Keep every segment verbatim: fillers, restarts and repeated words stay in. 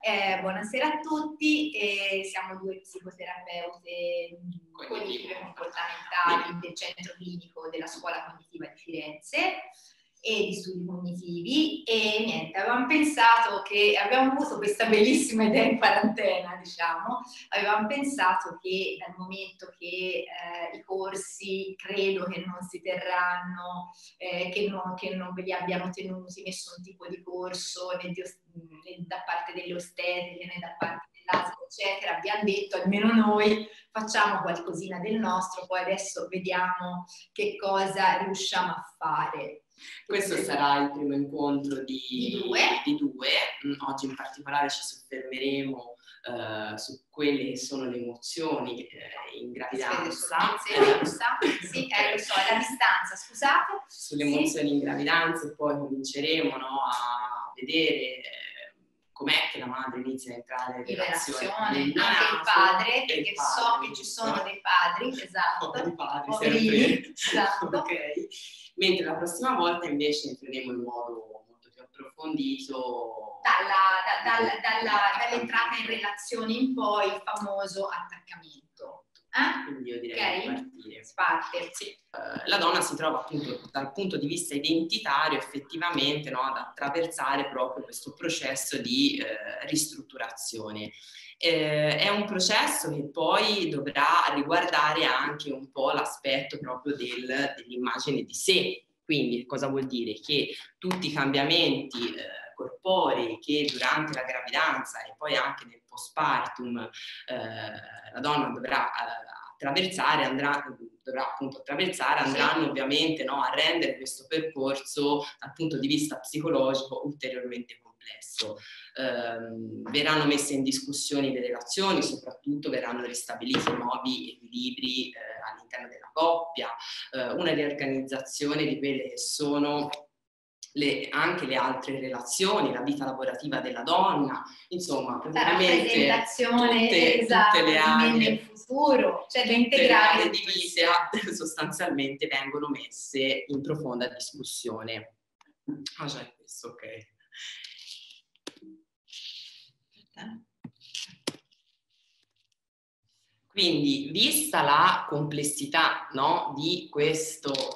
Eh, buonasera a tutti, eh, siamo due psicoterapeute cognitive comportamentali del centro clinico della Scuola Cognitiva di Firenze e di studi cognitivi, e niente, avevamo pensato che abbiamo avuto questa bellissima idea in quarantena, diciamo, avevamo pensato che dal momento che eh, i corsi credo che non si terranno, eh, che, non, che non ve li abbiano tenuti nessun tipo di corso né, di, né da parte delle ostetriche né da parte dell'A S L, eccetera, abbiamo detto almeno noi facciamo qualcosina del nostro, poi adesso vediamo che cosa riusciamo a fare. Questo sarà il primo incontro di, di due. Di due. Oggi in particolare ci soffermeremo uh, su quelle che sono le emozioni eh, in gravidanza. Sì, sì, eh, lo so, è la distanza, scusate. Sulle sì. emozioni in gravidanza, e poi cominceremo, no, a vedere eh, com'è che la madre inizia a entrare in relazione, anche il padre, perché il padre, so che ci sono dei padri, esatto, dei padri, poverini, esatto. Okay. Mentre la prossima volta invece entreremo in modo molto più approfondito dalla, da, dalla, dalla, dall'entrata in relazione in poi, il famoso attaccamento. Eh? Quindi io direi okay. di partire. Parte. Sì. Uh, la donna si trova appunto dal punto di vista identitario effettivamente, no, ad attraversare proprio questo processo di uh, ristrutturazione. Eh, è un processo che poi dovrà riguardare anche un po' l'aspetto proprio del, dell'immagine di sé. Quindi cosa vuol dire? Che tutti i cambiamenti eh, corporei che durante la gravidanza e poi anche nel postpartum eh, la donna dovrà eh, attraversare, andrà, dovrà appunto attraversare, andranno ovviamente, no, a rendere questo percorso dal punto di vista psicologico ulteriormente complesso. Eh, verranno messe in discussione le relazioni, soprattutto verranno ristabiliti nuovi equilibri eh, all'interno della coppia, eh, una riorganizzazione di quelle che sono Le, anche le altre relazioni, la vita lavorativa della donna, insomma, praticamente la tutte, esatto, tutte le aree nel futuro, cioè da integrare di vita sostanzialmente vengono messe in profonda discussione. Ah, già è questo, ok. Quindi, vista la complessità, no, di questo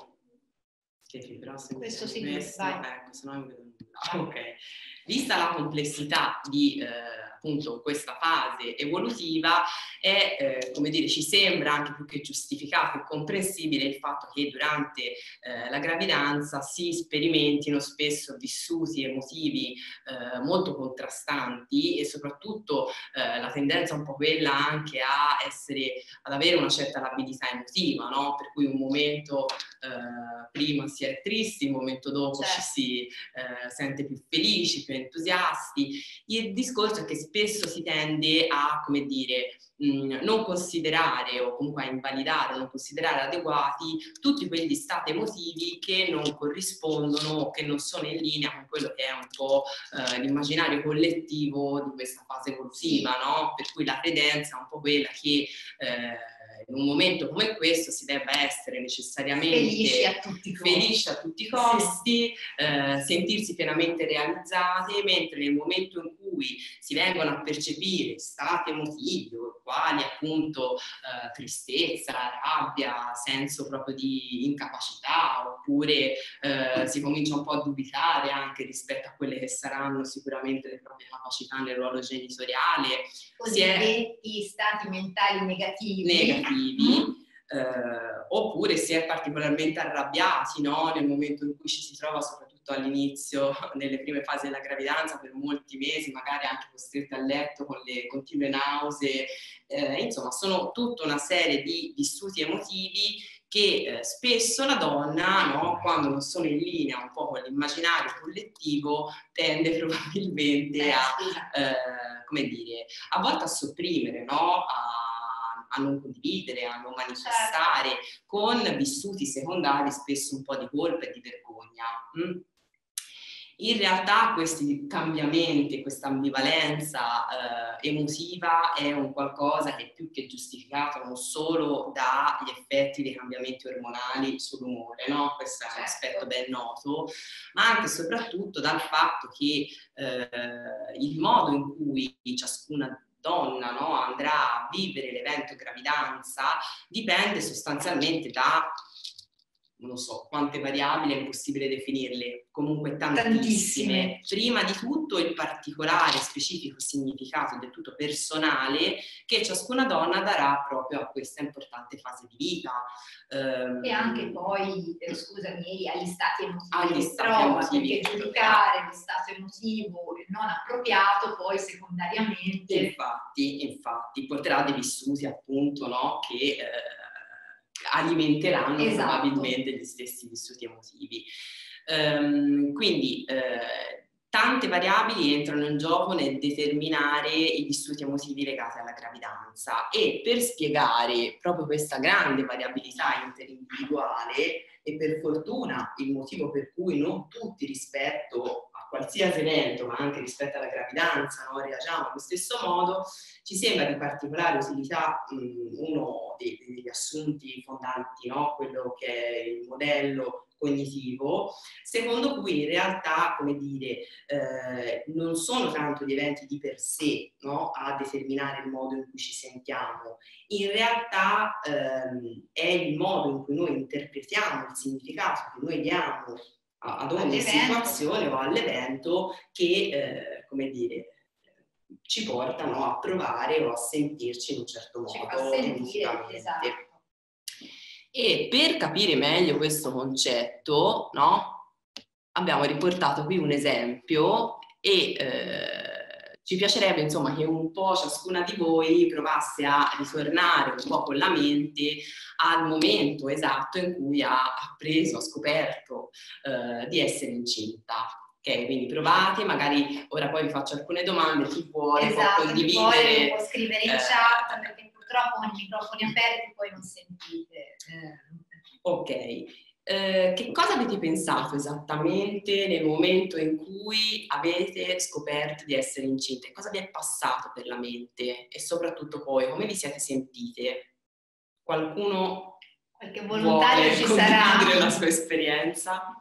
questo sì, questo, vai. ecco, se no non vedo nulla. Ok. Vista la complessità di eh, appunto questa fase evolutiva, è eh, come dire, ci sembra anche più che giustificato e comprensibile il fatto che durante eh, la gravidanza si sperimentino spesso vissuti emotivi eh, molto contrastanti, e soprattutto eh, la tendenza è un po' quella anche a essere, ad avere una certa labilità emotiva, no? Per cui un momento eh, prima si è tristi, un momento dopo certo. ci si eh, sente più felici, più entusiasti. Il discorso è che spesso si tende a, come dire, mh, non considerare o comunque a invalidare o non considerare adeguati tutti quegli stati emotivi che non corrispondono o che non sono in linea con quello che è un po' eh, l'immaginario collettivo di questa fase evolutiva, no? Per cui la credenza è un po' quella che eh, in un momento come questo si debba essere necessariamente felici a tutti i costi, felici a tutti i costi, sì. eh, sentirsi pienamente realizzate, mentre nel momento in cui si vengono a percepire stati emotivi, quali appunto eh, tristezza, rabbia, senso proprio di incapacità, oppure eh, si comincia un po' a dubitare anche rispetto a quelle che saranno sicuramente le proprie capacità nel ruolo genitoriale, cosiddetti stati mentali negativi, negativi mm. eh, oppure si è particolarmente arrabbiati, no? Nel momento in cui ci si trova, soprattutto all'inizio, nelle prime fasi della gravidanza, per molti mesi, magari anche costrette a letto con le continue nausee, eh, insomma sono tutta una serie di vissuti emotivi che eh, spesso la donna, no, quando non sono in linea un po' con l'immaginario collettivo, tende probabilmente a, eh, come dire, a volte a sopprimere, no? a, a non condividere, a non manifestare, con vissuti secondari spesso un po' di colpa e di vergogna. Mm? In realtà questi cambiamenti, questa ambivalenza eh, emotiva è un qualcosa che è più che giustificato non solo dagli effetti dei cambiamenti ormonali sull'umore, no? Questo è un certo. aspetto ben noto, ma anche e soprattutto dal fatto che eh, il modo in cui ciascuna donna, no, andrà a vivere l'evento gravidanza dipende sostanzialmente da, non so quante variabili è possibile definirle, comunque tantissime. tantissime. Prima di tutto il particolare, specifico significato del tutto personale che ciascuna donna darà proprio a questa importante fase di vita. Um, e anche poi, eh, scusami, agli stati emotivi agli che stati trova, emotivi perché giudicare lo stato emotivo non appropriato poi secondariamente... Infatti, infatti, porterà dei vissuti appunto, no, che... Eh, alimenteranno esatto. probabilmente gli stessi vissuti emotivi. Um, quindi eh, tante variabili entrano in gioco nel determinare i vissuti emotivi legati alla gravidanza e per spiegare proprio questa grande variabilità interindividuale e per fortuna il motivo per cui non tutti rispetto a qualsiasi evento, ma anche rispetto alla gravidanza, no, reagiamo allo stesso modo, ci sembra di particolare utilità mh, uno dei, degli assunti fondanti, no, quello che è il modello cognitivo, secondo cui in realtà, come dire, eh, non sono tanto gli eventi di per sé, no, a determinare il modo in cui ci sentiamo, in realtà ehm, è il modo in cui noi interpretiamo il significato che noi diamo a, ad ogni situazione o all'evento che, eh, come dire, ci portano a provare o a sentirci in un certo modo. Ci fa sentire, esatto. E per capire meglio questo concetto, no, abbiamo riportato qui un esempio e eh, ci piacerebbe insomma che un po' ciascuna di voi provasse a ritornare un po' con la mente al momento esatto in cui ha appreso, ha scoperto eh, di essere incinta. Ok, quindi provate, magari ora poi vi faccio alcune domande, chi vuole esatto, può condividere. Chi vuole può scrivere in eh, chat, perché purtroppo con i microfoni aperti poi non sentite. Eh. Ok, eh, che cosa avete pensato esattamente nel momento in cui avete scoperto di essere incinte? Cosa vi è passato per la mente? E soprattutto poi, come vi siete sentite? Qualcuno Qualche volontario vuole ci condividere sarà. la sua esperienza?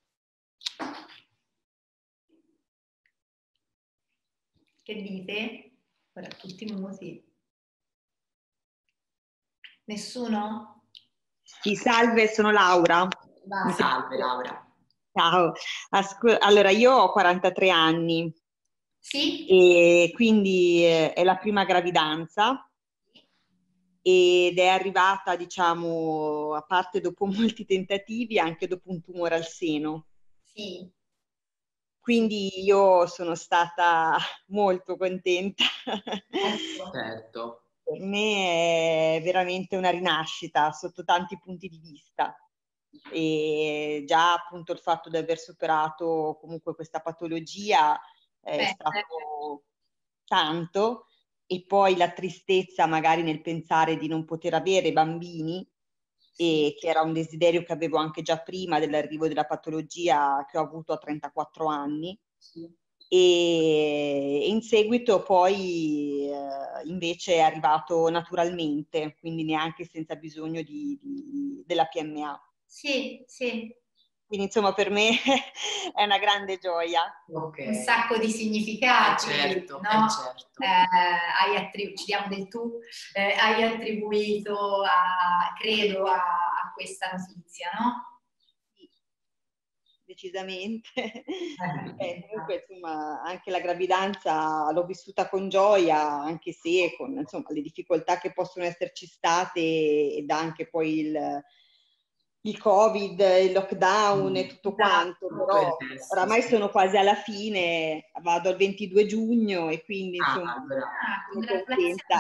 Che dite? Ora tutti muti. Nessuno? Sì, salve, sono Laura. Vai. Salve Laura. Ciao. Ascol- allora, io ho quarantatré anni. Sì. E quindi eh, è la prima gravidanza ed è arrivata, diciamo, a parte dopo molti tentativi, anche dopo un tumore al seno. Sì. Quindi io sono stata molto contenta. Certo. Per me è veramente una rinascita sotto tanti punti di vista. E già appunto il fatto di aver superato comunque questa patologia è Beh, stato tanto, e poi la tristezza magari nel pensare di non poter avere bambini, e che era un desiderio che avevo anche già prima dell'arrivo della patologia che ho avuto a trentaquattro anni. Sì. E in seguito poi eh, invece è arrivato naturalmente, quindi neanche senza bisogno di, di, della P M A. Sì, sì. Quindi insomma per me è una grande gioia. Okay. Un sacco di significati, eh certo, no? eh certo. Eh, hai attribu- ci diamo del tu, eh, hai attribuito, a, credo, a, a questa notizia, no? Decisamente. Eh, comunque insomma anche la gravidanza l'ho vissuta con gioia, anche se con insomma le difficoltà che possono esserci state, ed anche poi il, il Covid, il lockdown e tutto quanto, però oramai sono quasi alla fine, vado al ventidue giugno e quindi insomma ah, sono contenta.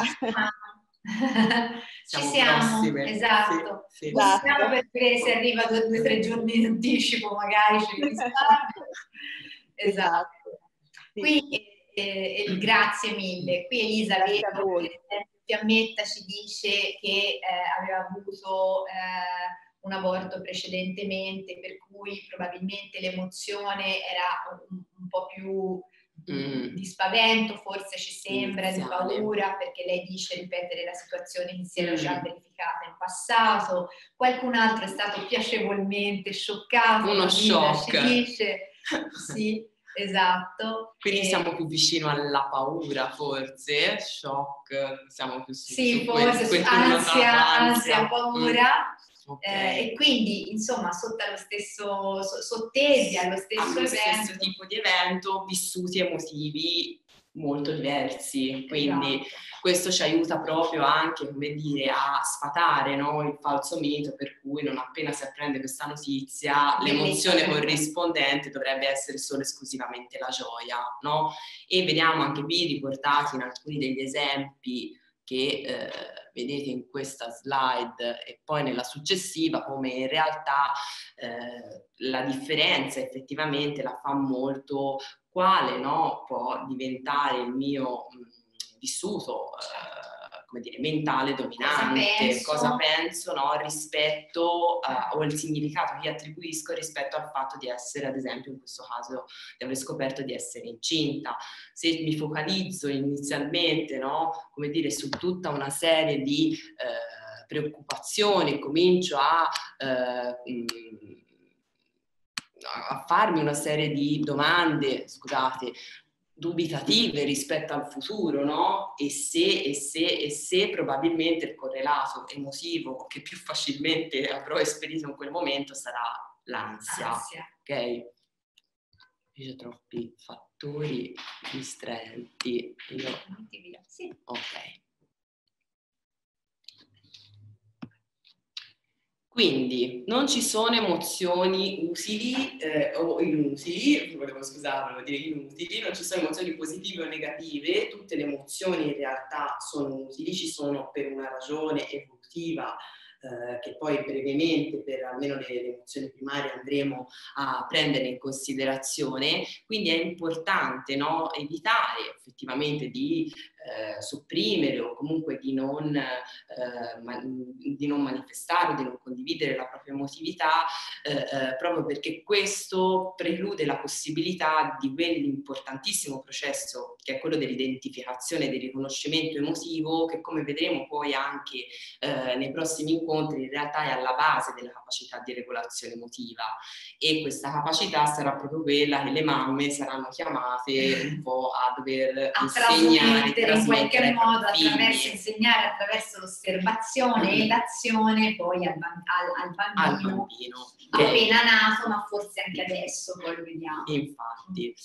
Ci siamo, prossime. Esatto. Sì, sì. Possiamo per vedere se arriva due o tre, tre giorni in anticipo, magari ci risparmio. Esatto. Sì. Qui eh, eh, grazie mille. Qui Elisabetta, Fiammetta, ci dice che eh, aveva avuto eh, un aborto precedentemente, per cui probabilmente l'emozione era un, un po' più mm. di spavento, forse ci sembra, iniziale. Di paura, perché lei dice ripetere la situazione che si era mm. già verificata in passato. Qualcun altro è stato piacevolmente scioccato. Uno shock. Ci dice, sì. Esatto. Quindi e... siamo più vicino alla paura, forse, shock, siamo più su, sì, su forse, quel, su ansia, ansia, ansia, paura. Mm. Okay. Eh, e quindi, insomma, sotto allo stesso, so, sottesi allo stesso allo evento. stesso tipo di evento, vissuti emotivi molto diversi, quindi esatto. Questo ci aiuta proprio anche, come dire, a sfatare, no, il falso mito per cui non appena si apprende questa notizia l'emozione corrispondente dovrebbe essere solo esclusivamente la gioia, no? E vediamo anche qui riportati in alcuni degli esempi che eh, vedete in questa slide e poi nella successiva, come in realtà eh, la differenza effettivamente la fa molto quale, no, può diventare il mio mh, vissuto eh, come dire, mentale dominante, cosa penso, cosa penso no, rispetto uh, o il significato che attribuisco rispetto al fatto di essere, ad esempio in questo caso, di aver scoperto di essere incinta. Se mi focalizzo inizialmente, no, come dire, su tutta una serie di eh, preoccupazioni, comincio a eh, mh, a farmi una serie di domande, scusate, dubitative rispetto al futuro, no? E se, e se, e se probabilmente il correlato emotivo che più facilmente avrò esperito in quel momento sarà l'ansia, ok? C'è troppi fattori distraenti. Io... Sì. Ok. Quindi non ci sono emozioni utili eh, o inutili, volevo scusare, volevo dire inutili, non ci sono emozioni positive o negative, tutte le emozioni in realtà sono utili, ci sono per una ragione evolutiva eh, che poi brevemente per almeno le, le emozioni primarie andremo a prendere in considerazione, quindi è importante, no, evitare effettivamente di eh, sopprimere o comunque di non, eh, man- di non manifestare o di non condividere la propria emotività eh, eh, proprio perché questo preclude la possibilità di quell'importantissimo processo che è quello dell'identificazione e del riconoscimento emotivo che, come vedremo poi anche eh, nei prossimi incontri, in realtà è alla base della capacità di regolazione emotiva, e questa capacità sarà proprio quella che le mamme saranno chiamate un po' a dover a insegnare, trasmettere in qualche modo, attraverso figli. insegnare attraverso l'osservazione mm. e l'azione poi al, al, al bambino, al bambino appena che... nato, ma forse anche adesso, poi lo vediamo. Infatti.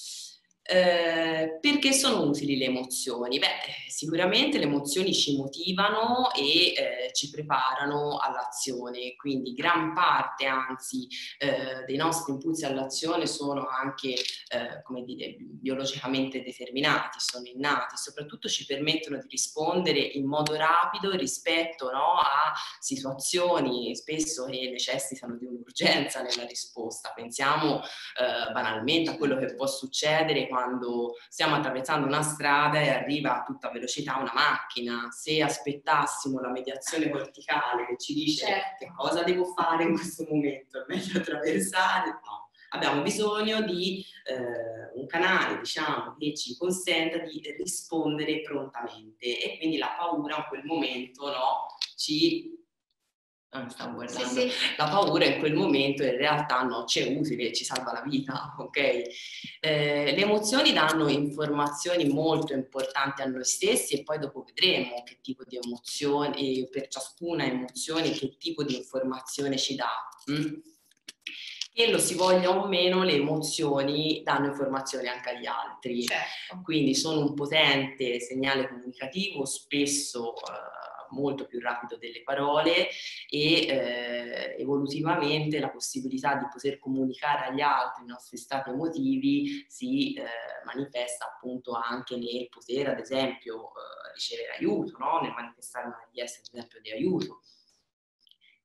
Eh, perché sono utili le emozioni? Beh, sicuramente le emozioni ci motivano e eh, ci preparano all'azione, quindi gran parte, anzi, eh, dei nostri impulsi all'azione sono anche, eh, come dire, biologicamente determinati, sono innati, soprattutto ci permettono di rispondere in modo rapido rispetto, no, a situazioni spesso che necessitano di un'urgenza nella risposta. Pensiamo eh, banalmente a quello che può succedere quando stiamo attraversando una strada e arriva a tutta velocità una macchina. Se aspettassimo la mediazione corticale che ci dice certo. che cosa devo fare in questo momento, è meglio attraversare, no. Abbiamo bisogno di eh, un canale, diciamo, che ci consenta di rispondere prontamente, e quindi la paura in quel momento, no, ci... Ah, stavo guardando. Sì, sì. La paura in quel momento in realtà no, c'è utile, ci salva la vita, ok? Eh, le emozioni danno informazioni molto importanti a noi stessi, e poi dopo vedremo che tipo di emozioni, per ciascuna emozione, che tipo di informazione ci dà. Mm? Che lo si voglia o meno, le emozioni danno informazioni anche agli altri. Certo. Quindi sono un potente segnale comunicativo, spesso eh, molto più rapido delle parole, e eh, evolutivamente la possibilità di poter comunicare agli altri i nostri stati emotivi si eh, manifesta appunto anche nel poter, ad esempio, eh, ricevere aiuto, no? Nel manifestare una richiesta, ad esempio, di aiuto.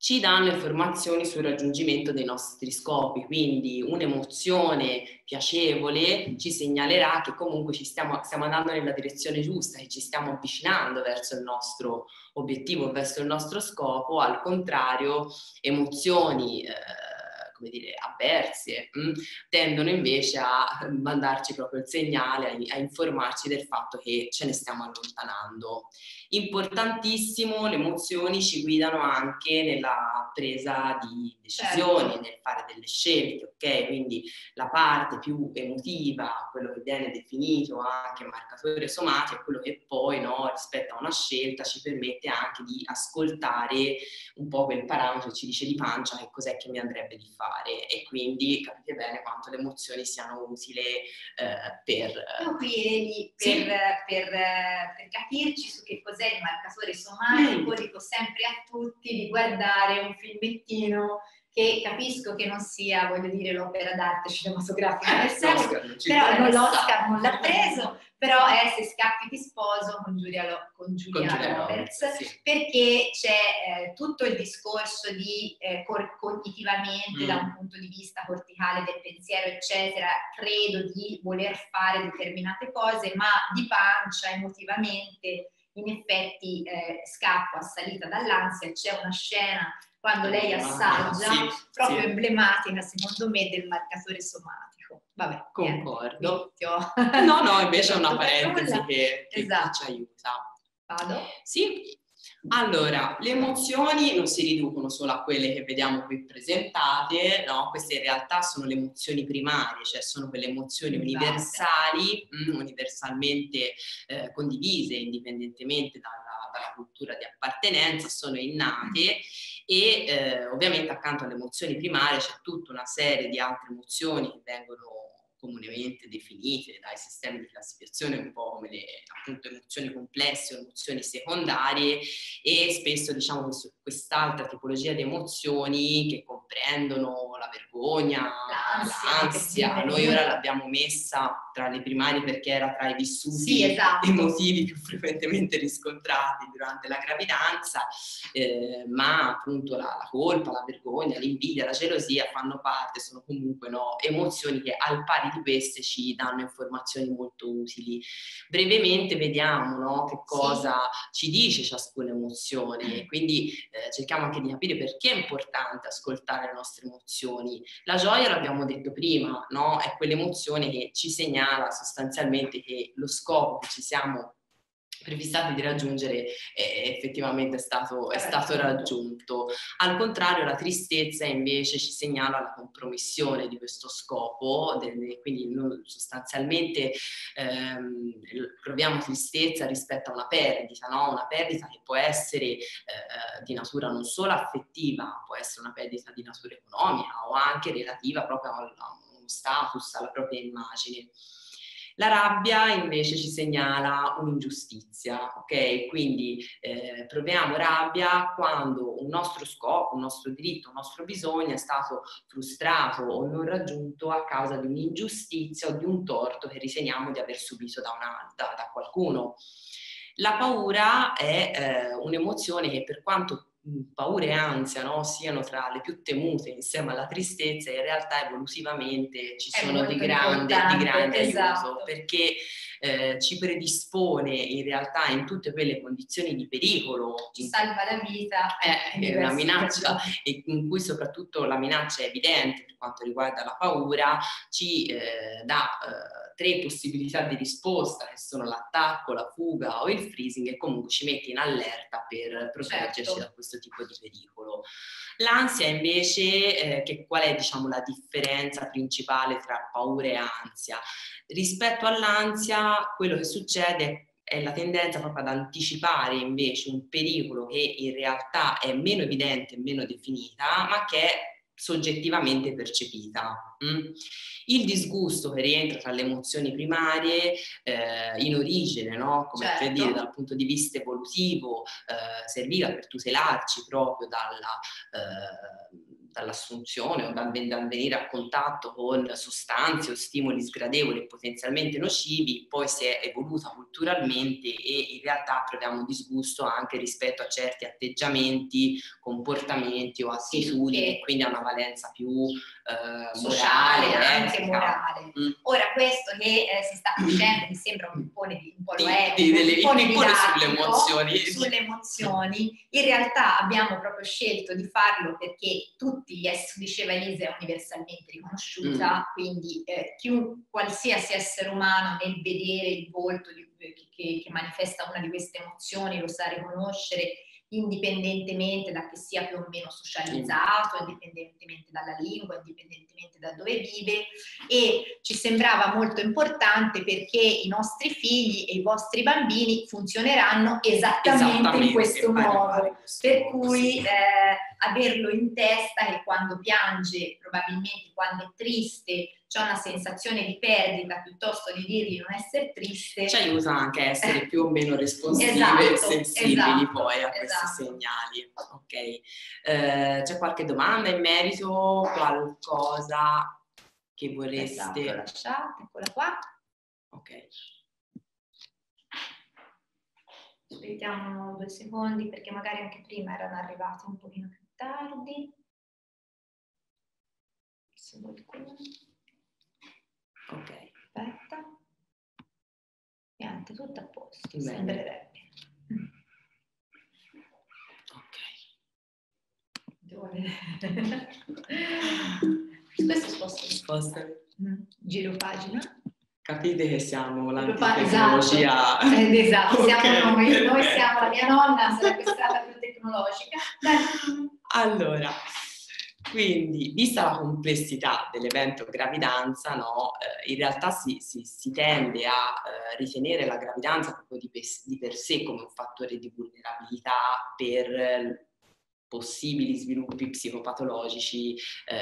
ci danno informazioni sul raggiungimento dei nostri scopi, quindi un'emozione piacevole ci segnalerà che comunque ci stiamo, stiamo andando nella direzione giusta, che ci stiamo avvicinando verso il nostro obiettivo, verso il nostro scopo. Al contrario, emozioni eh, come dire, avverse mh, tendono invece a mandarci proprio il segnale, a, a informarci del fatto che ce ne stiamo allontanando. Importantissimo, le emozioni ci guidano anche nella presa di decisioni, certo, nel fare delle scelte, ok? Quindi la parte più emotiva, quello che viene definito anche marcatore somatico, è quello che poi, no, rispetto a una scelta ci permette anche di ascoltare un po' quel parametro che ci dice di pancia che cos'è che mi andrebbe di fare, e quindi capite bene quanto le emozioni siano utili eh, per... Io qui Eli, per, sì? per, per, per capirci su che cos'è il marcatore somatico, mm. dico sempre a tutti di guardare un filmettino che capisco che non sia, voglio dire, l'opera d'arte cinematografica del secolo, però non l'Oscar non l'ha preso, però è Se scappi ti sposo con Giulia, con Giulia, con Giulia Roberts, Roberts sì. Perché c'è eh, tutto il discorso di eh, cognitivamente, mm. da un punto di vista corticale del pensiero, eccetera, credo di voler fare determinate cose, ma di pancia, emotivamente, in effetti eh, scappo assalita dall'ansia. C'è una scena quando lei assaggia, sì, proprio sì. emblematica secondo me del marcatore somatico. Vabbè, concordo. Niente, no, no, invece è una parentesi che, che, esatto. che ci aiuta. Vado? Sì. Allora, le emozioni non si riducono solo a quelle che vediamo qui presentate, no? Queste in realtà sono le emozioni primarie, cioè sono quelle emozioni esatto. universali, mh, universalmente eh, condivise, indipendentemente dalla, dalla cultura di appartenenza, sono innate. E eh, ovviamente accanto alle emozioni primarie c'è tutta una serie di altre emozioni che vengono comunemente definite dai sistemi di classificazione un po' come le appunto emozioni complesse o emozioni secondarie, e spesso diciamo quest'altra tipologia di emozioni che comprendono la vergogna, l'ansia, l'ansia. Noi ora l'abbiamo messa tra le primarie perché era tra i vissuti sì, esatto. emotivi più frequentemente riscontrati durante la gravidanza, eh, ma appunto la, la colpa, la vergogna, l'invidia, la gelosia fanno parte, sono comunque no, emozioni che al pari di queste ci danno informazioni molto utili. Brevemente vediamo no, che cosa sì. ci dice ciascuna emozione, quindi eh, cerchiamo anche di capire perché è importante ascoltare le nostre emozioni. La gioia, l'abbiamo detto prima, no? È quell'emozione che ci segnala sostanzialmente che lo scopo che ci siamo prefissati di raggiungere eh, effettivamente è stato, è stato raggiunto. Al contrario, la tristezza invece ci segnala la compromissione di questo scopo, de, quindi noi sostanzialmente ehm, proviamo tristezza rispetto a una perdita, no? Una perdita che può essere eh, di natura non solo affettiva, può essere una perdita di natura economica o anche relativa proprio a uno status, alla propria immagine. La rabbia invece ci segnala un'ingiustizia, ok? Quindi eh, proviamo rabbia quando un nostro scopo, un nostro diritto, un nostro bisogno è stato frustrato o non raggiunto a causa di un'ingiustizia o di un torto che riteniamo di aver subito da, una, da, da qualcuno. La paura è eh, un'emozione che, per quanto paura e ansia no, siano tra le più temute insieme alla tristezza, in realtà evolutivamente ci sono di grande, di grande esatto. aiuto, perché eh, ci predispone in realtà in tutte quelle condizioni di pericolo, ci salva la vita, eh, la minaccia, e in cui soprattutto la minaccia è evidente per quanto riguarda la paura, ci eh, dà eh, tre possibilità di risposta, che sono l'attacco, la fuga o il freezing, e comunque ci mette in allerta per proteggerci certo. da questo tipo di pericolo. L'ansia invece, eh, che qual è diciamo la differenza principale tra paura e ansia? Rispetto all'ansia, quello che succede è la tendenza proprio ad anticipare invece un pericolo che in realtà è meno evidente e meno definita, ma che è soggettivamente percepita. Mm? Il disgusto, che rientra tra le emozioni primarie, eh, in origine, no? Come certo. per dire, dal punto di vista evolutivo, eh, serviva per tutelarci proprio dalla, eh, dall'assunzione o dal, dal venire a contatto con sostanze o stimoli sgradevoli e potenzialmente nocivi, poi si è evoluta culturalmente e in realtà proviamo disgusto anche rispetto a certi atteggiamenti, comportamenti o attitudini, sì, che quindi ha una valenza più eh, sociale, morale, anche etica. morale. Mm. Ora questo che eh, si sta facendo, che sembra un po', un po' lo è, Di, delle, un po' di, sulle didattico, emozioni. sulle emozioni, in realtà abbiamo proprio scelto di farlo perché tutti gli esseri, diceva Elisa, è universalmente riconosciuta, mm. quindi eh, chiunque, qualsiasi essere umano nel vedere il volto di, che, che manifesta una di queste emozioni lo sa riconoscere, indipendentemente da che sia più o meno socializzato, indipendentemente dalla lingua, indipendentemente da dove vive, e ci sembrava molto importante perché i nostri figli e i vostri bambini funzioneranno esattamente, esattamente in questo modo, per cui eh, averlo in testa che quando piange, probabilmente quando è triste, c'è una sensazione di perdita, piuttosto di dirgli non essere triste, ci aiuta anche a essere più o meno responsive esatto, e sensibili esatto, poi a questi esatto. segnali. Ok, eh, c'è qualche domanda in merito? Qualcosa che vorreste? Esatto, lasciate, eccola qua. Ok. Aspettiamo due secondi perché magari anche prima erano arrivati un pochino più tardi. Se qualcuno... Ok. Aspetta. Niente, tutto a posto, bene. Sembrerebbe. Ok. Dove? Questo sposto. Sposta. Giro pagina. Capite che siamo l'antica tecnologia. Esatto, eh, esatto. Okay. Siamo noi, noi siamo la mia nonna, sarebbe stata più tecnologica. Beh. Allora, quindi, vista la complessità dell'evento gravidanza, no, eh, in realtà si, si, si tende a eh, ritenere la gravidanza proprio di, di per sé come un fattore di vulnerabilità per eh, possibili sviluppi psicopatologici,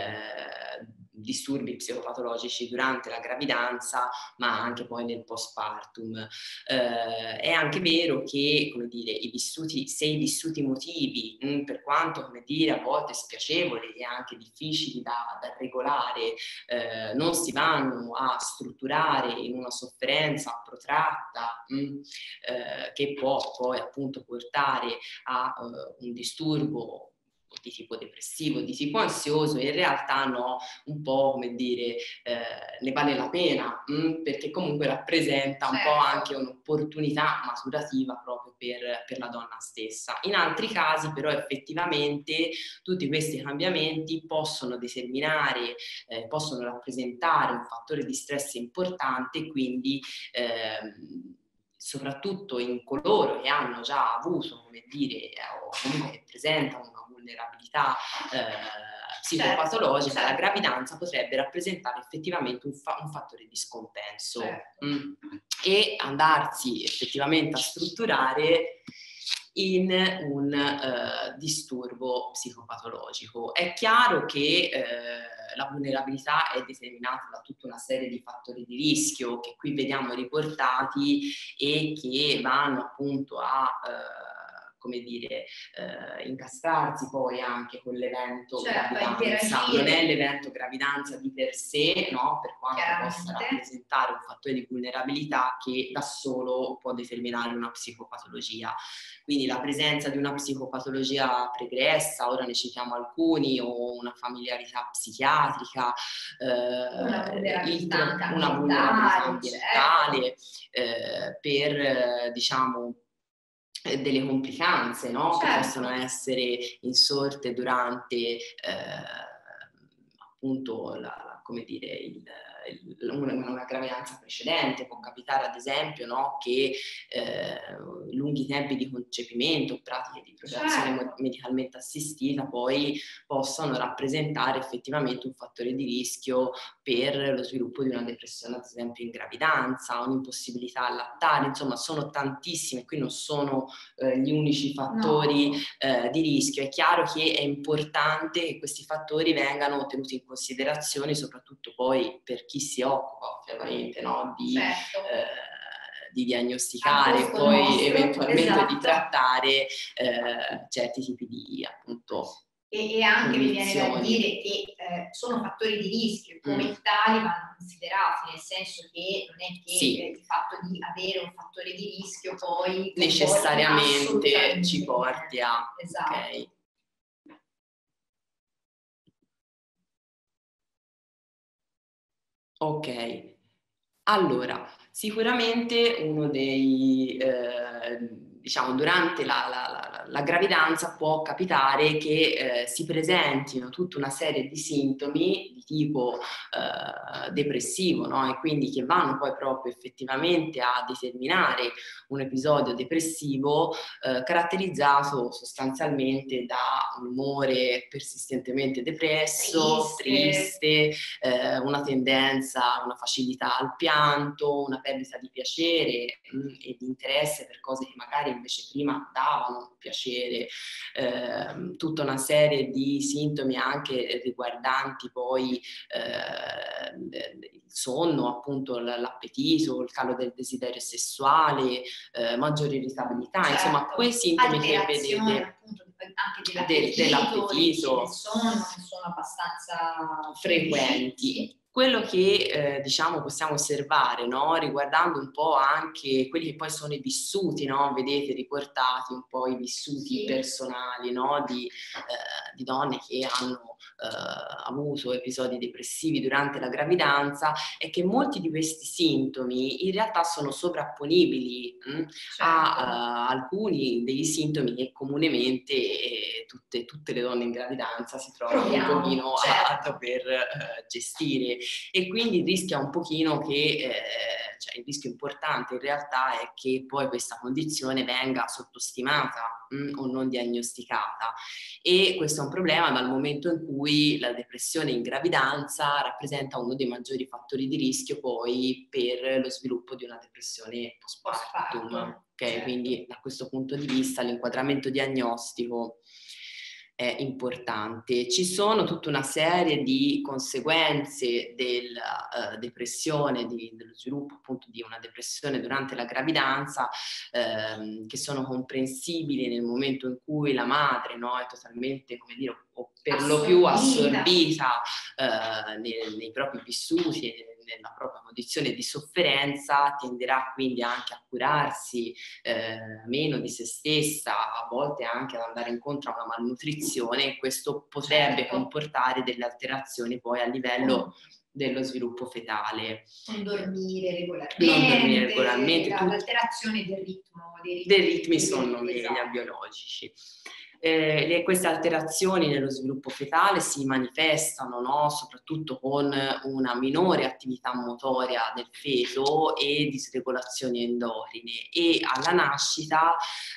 eh, disturbi psicopatologici durante la gravidanza, ma anche poi nel postpartum. Eh, è anche vero che, come dire, i vissuti, se i vissuti emotivi, mh, per quanto, come dire, a volte spiacevoli e anche difficili da, da regolare, eh, non si vanno a strutturare in una sofferenza protratta, mh, eh, che può poi appunto portare a uh, un disturbo di tipo depressivo, di tipo ansioso, in realtà no, un po' come dire, eh, ne vale la pena, mh, perché comunque rappresenta un certo. po' anche un'opportunità maturativa proprio per, per la donna stessa. In altri casi però effettivamente tutti questi cambiamenti possono determinare, eh, possono rappresentare un fattore di stress importante e quindi ehm, soprattutto in coloro che hanno già avuto, come dire, o comunque che presentano una vulnerabilità eh, psicopatologica, certo, la gravidanza potrebbe rappresentare effettivamente un, fa- un fattore di scompenso, certo. mm. e andarsi effettivamente a strutturare in un uh, disturbo psicopatologico. È chiaro che uh, la vulnerabilità è determinata da tutta una serie di fattori di rischio che qui vediamo riportati e che vanno appunto a uh, come dire, eh, incastrarsi poi anche con l'evento certo, gravidanza. Non è l'evento gravidanza di per sé, no? Per quanto possa rappresentare un fattore di vulnerabilità che da solo può determinare una psicopatologia. Quindi la presenza di una psicopatologia pregressa, ora ne citiamo alcuni, o una familiarità psichiatrica, eh, una vulnerabilità, il, una vulnerabilità ambientale, certo. eh, per eh, diciamo delle complicanze, no? Certo. Che possono essere insorte durante eh, appunto la, come dire, il, il, una, una gravidanza precedente. Può capitare ad esempio, no? Che eh, lunghi tempi di concepimento, pratiche di procreazione certo. medicalmente assistita poi possano rappresentare effettivamente un fattore di rischio per lo sviluppo di una depressione ad esempio in gravidanza, un'impossibilità a lattare, insomma sono tantissime, qui non sono eh, gli unici fattori no. eh, di rischio. È chiaro che è importante che questi fattori vengano tenuti in considerazione, soprattutto poi per chi si occupa ovviamente no? di, certo. eh, di diagnosticare e poi nostro, eventualmente esatto. di trattare eh, certi tipi di appunto E, e anche mi viene da dire che eh, sono fattori di rischio, come mm. tali vanno considerati, nel senso che non è che sì. eh, il fatto di avere un fattore di rischio poi necessariamente ci porti a... Esatto. Okay. Ok, allora sicuramente uno dei... Eh, diciamo, durante la, la, la, la gravidanza può capitare che eh, si presentino tutta una serie di sintomi di tipo eh, depressivo, no? E quindi che vanno poi proprio effettivamente a determinare un episodio depressivo eh, caratterizzato sostanzialmente da un umore persistentemente depresso, triste, triste eh, una tendenza, una facilità al pianto, una perdita di piacere mh, e di interesse per cose che magari invece prima davano piacere, eh, tutta una serie di sintomi anche riguardanti poi eh, il sonno, appunto l'appetito, il calo del desiderio sessuale, eh, maggiore irritabilità, certo. Insomma quei sintomi che vedete appunto anche dell'appetito, dell'appetito del sonno che sono abbastanza frequenti. Sì. Quello che eh, diciamo possiamo osservare, no? Riguardando un po' anche quelli che poi sono i vissuti, no? Vedete riportati un po' i vissuti sì. personali, no? di, eh, di donne che hanno eh, avuto episodi depressivi durante la gravidanza, è che molti di questi sintomi in realtà sono sovrapponibili mh, certo. a uh, alcuni dei sintomi che comunemente eh, tutte, tutte le donne in gravidanza si trovano Proviamo, un pochino certo. a, a dover uh, gestire. E quindi il rischio è un pochino che, eh, cioè il rischio importante in realtà è che poi questa condizione venga sottostimata mh, o non diagnosticata, e questo è un problema dal momento in cui la depressione in gravidanza rappresenta uno dei maggiori fattori di rischio poi per lo sviluppo di una depressione postpartum. Ok, certo. Quindi da questo punto di vista l'inquadramento diagnostico è importante. Ci sono tutta una serie di conseguenze della uh, depressione, di, dello sviluppo appunto di una depressione durante la gravidanza ehm, che sono comprensibili nel momento in cui la madre, no, è totalmente, come dire, o per assorbita. lo più assorbita eh, nei, nei propri vissuti e nella propria condizione di sofferenza, tenderà quindi anche a curarsi eh, meno di se stessa, a volte anche ad andare incontro a una malnutrizione, e questo potrebbe certo. comportare delle alterazioni poi a livello oh. dello sviluppo fetale. Non dormire regolarmente, non dormire regolarmente la, tut- l'alterazione del ritmo, dei ritmi, dei ritmi sonno-veglia esatto. biologici. Eh, le, queste alterazioni nello sviluppo fetale si manifestano, no? Soprattutto con una minore attività motoria del feto e disregolazioni endocrine, e alla nascita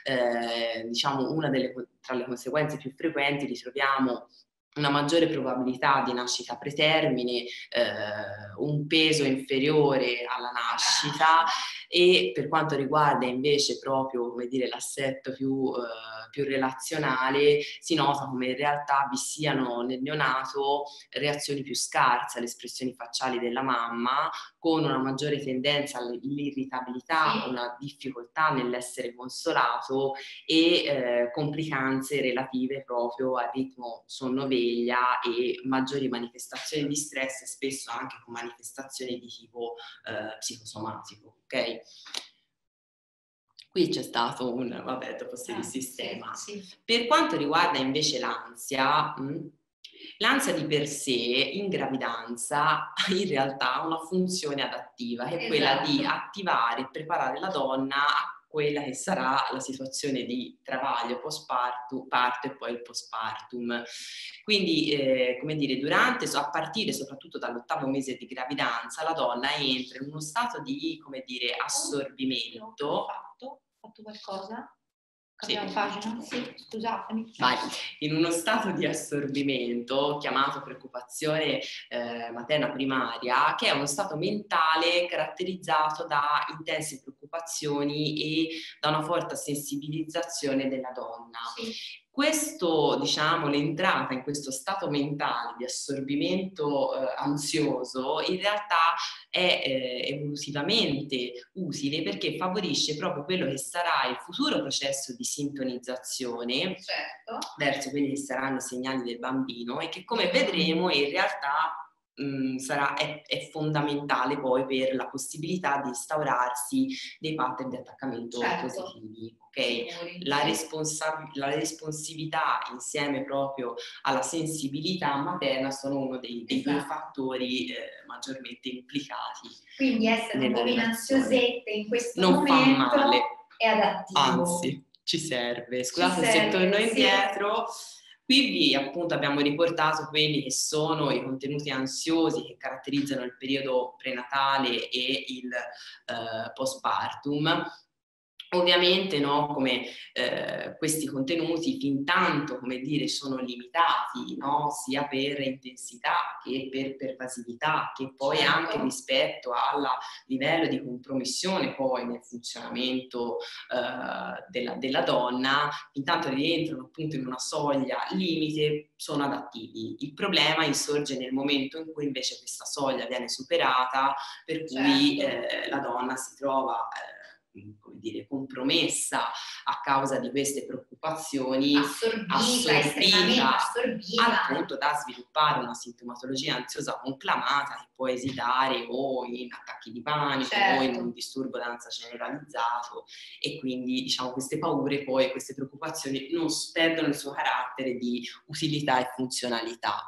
eh, diciamo una delle tra le conseguenze più frequenti ritroviamo una maggiore probabilità di nascita pretermine, eh, un peso inferiore alla nascita, e per quanto riguarda invece proprio, come dire, l'assetto più, eh, più relazionale, si nota come in realtà vi siano nel neonato reazioni più scarse alle espressioni facciali della mamma, con una maggiore tendenza all'irritabilità, sì. una difficoltà nell'essere consolato e eh, complicanze relative proprio al ritmo sonno-veglia e maggiori manifestazioni di stress, spesso anche con manifestazioni di tipo eh, psicosomatico, ok? Qui c'è stato un, vabbè, dopo si risistema. Sì, sì. Per quanto riguarda invece l'ansia, mh, l'ansia di per sé in gravidanza in realtà ha una funzione adattiva, che è esatto. quella di attivare e preparare la donna a quella che sarà la situazione di travaglio postpartum, parto e poi il postpartum. Quindi, eh, come dire, durante, a partire soprattutto dall'ottavo mese di gravidanza, la donna entra in uno stato di, come dire, assorbimento. Ho fatto, ho fatto qualcosa? Cambiamo sì. pagina? Sì, scusatemi. Vai. In uno stato di assorbimento chiamato preoccupazione eh, materna primaria, che è uno stato mentale caratterizzato da intense preoccupazioni preoccupazioni e da una forte sensibilizzazione della donna. Sì. Questo, diciamo, l'entrata in questo stato mentale di assorbimento eh, ansioso in realtà è eh, evolutivamente utile perché favorisce proprio quello che sarà il futuro processo di sintonizzazione, certo, verso quelli che saranno i segnali del bambino e che, come vedremo, in realtà mh, sarà, è, è fondamentale poi per la possibilità di instaurarsi dei pattern di attaccamento certo. positivi. Okay? Sicuri, La, sì. responsa- la responsività insieme proprio alla sensibilità materna sono uno dei, dei Esatto. due fattori eh, maggiormente implicati. Quindi essere un po' in ansiosette in questo non momento fa male, è adattivo. Anzi, ci serve. Scusate ci se serve, torno sì. indietro. Qui vi appunto abbiamo riportato quelli che sono i contenuti ansiosi che caratterizzano il periodo prenatale e il eh, postpartum. Ovviamente, no, come eh, questi contenuti fin tanto, come dire, sono limitati, no, sia per intensità che per pervasività, che poi certo. anche rispetto al livello di compromissione poi nel funzionamento eh, della, della donna, fin tanto rientrano appunto in una soglia limite, sono adattivi. Il problema insorge nel momento in cui invece questa soglia viene superata, per cui certo. eh, la donna si trova eh, come dire, compromessa a causa di queste preoccupazioni, assorbita, assorbita, estremamente assorbita, al punto da sviluppare una sintomatologia ansiosa conclamata che può esitare o in attacchi di panico certo. o in un disturbo d'ansia generalizzato, e quindi diciamo queste paure poi, queste preoccupazioni non perdono il suo carattere di utilità e funzionalità.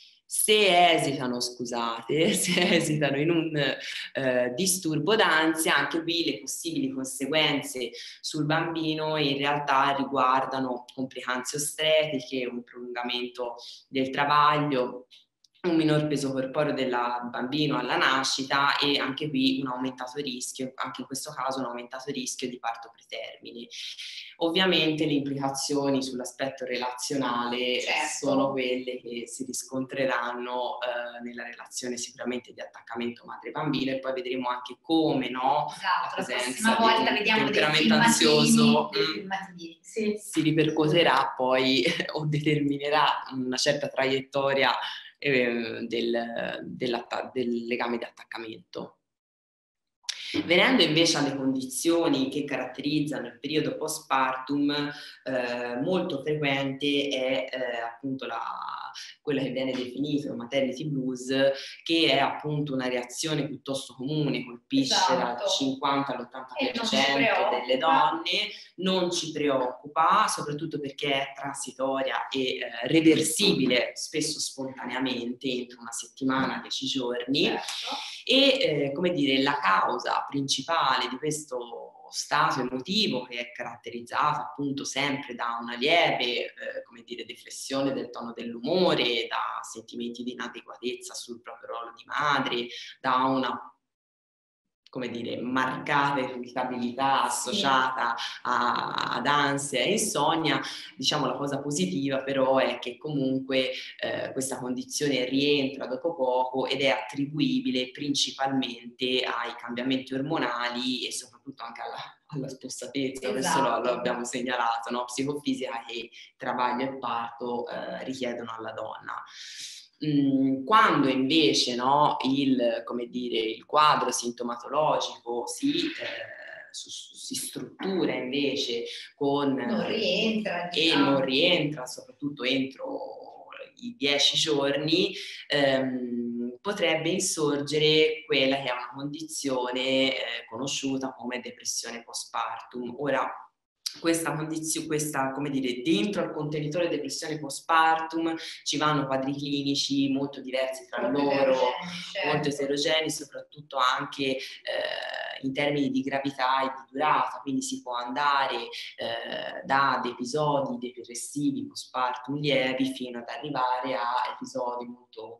Se esitano, scusate, se esitano in un eh, disturbo d'ansia, anche qui le possibili conseguenze sul bambino in realtà riguardano complicanze ostetriche, un prolungamento del travaglio, un minor peso corporeo del bambino alla nascita e anche qui un aumentato rischio, anche in questo caso un aumentato rischio di parto pretermine. Ovviamente le implicazioni sull'aspetto relazionale certo. sono quelle che si riscontreranno eh, nella relazione sicuramente di attaccamento madre-bambino, e poi vedremo anche come, no, esatto, la presenza la prossima volta di vediamo temperamento ansioso dei sì. si ripercuoterà poi o determinerà una certa traiettoria eh, del, del legame di attaccamento. Venendo invece alle condizioni che caratterizzano il periodo postpartum, eh, molto frequente è eh, appunto la, quella che viene definita maternity blues, che è appunto una reazione piuttosto comune, colpisce esatto. dal cinquanta all'ottanta per cento delle donne, non ci preoccupa, soprattutto perché è transitoria e eh, reversibile, spesso spontaneamente, entro una settimana, dieci giorni, certo. e eh, come dire, la causa principale di questo stato emotivo, che è caratterizzato appunto sempre da una lieve eh, come dire, deflessione del tono dell'umore, da sentimenti di inadeguatezza sul proprio ruolo di madre, da una come dire, marcata irritabilità associata a, ad ansia e insonnia. Diciamo la cosa positiva però è che comunque eh, questa condizione rientra dopo poco ed è attribuibile principalmente ai cambiamenti ormonali e soprattutto anche alla, alla spossatezza, esatto. Questo lo, lo abbiamo segnalato, no? Psicofisica che travaglio e parto eh, richiedono alla donna. Quando invece no, il, come dire, il quadro sintomatologico si, eh, su, si struttura invece con non rientra, e diciamo. non rientra soprattutto entro i dieci giorni, ehm, potrebbe insorgere quella che è una condizione eh, conosciuta come depressione postpartum. Ora, questa condizione, questa, come dire, dentro al contenitore depressione postpartum ci vanno quadri clinici molto diversi tra molto loro, eterogenei, certo. molto eterogenei, soprattutto anche eh, in termini di gravità e di durata, quindi si può andare eh, da episodi depressivi postpartum lievi fino ad arrivare a episodi molto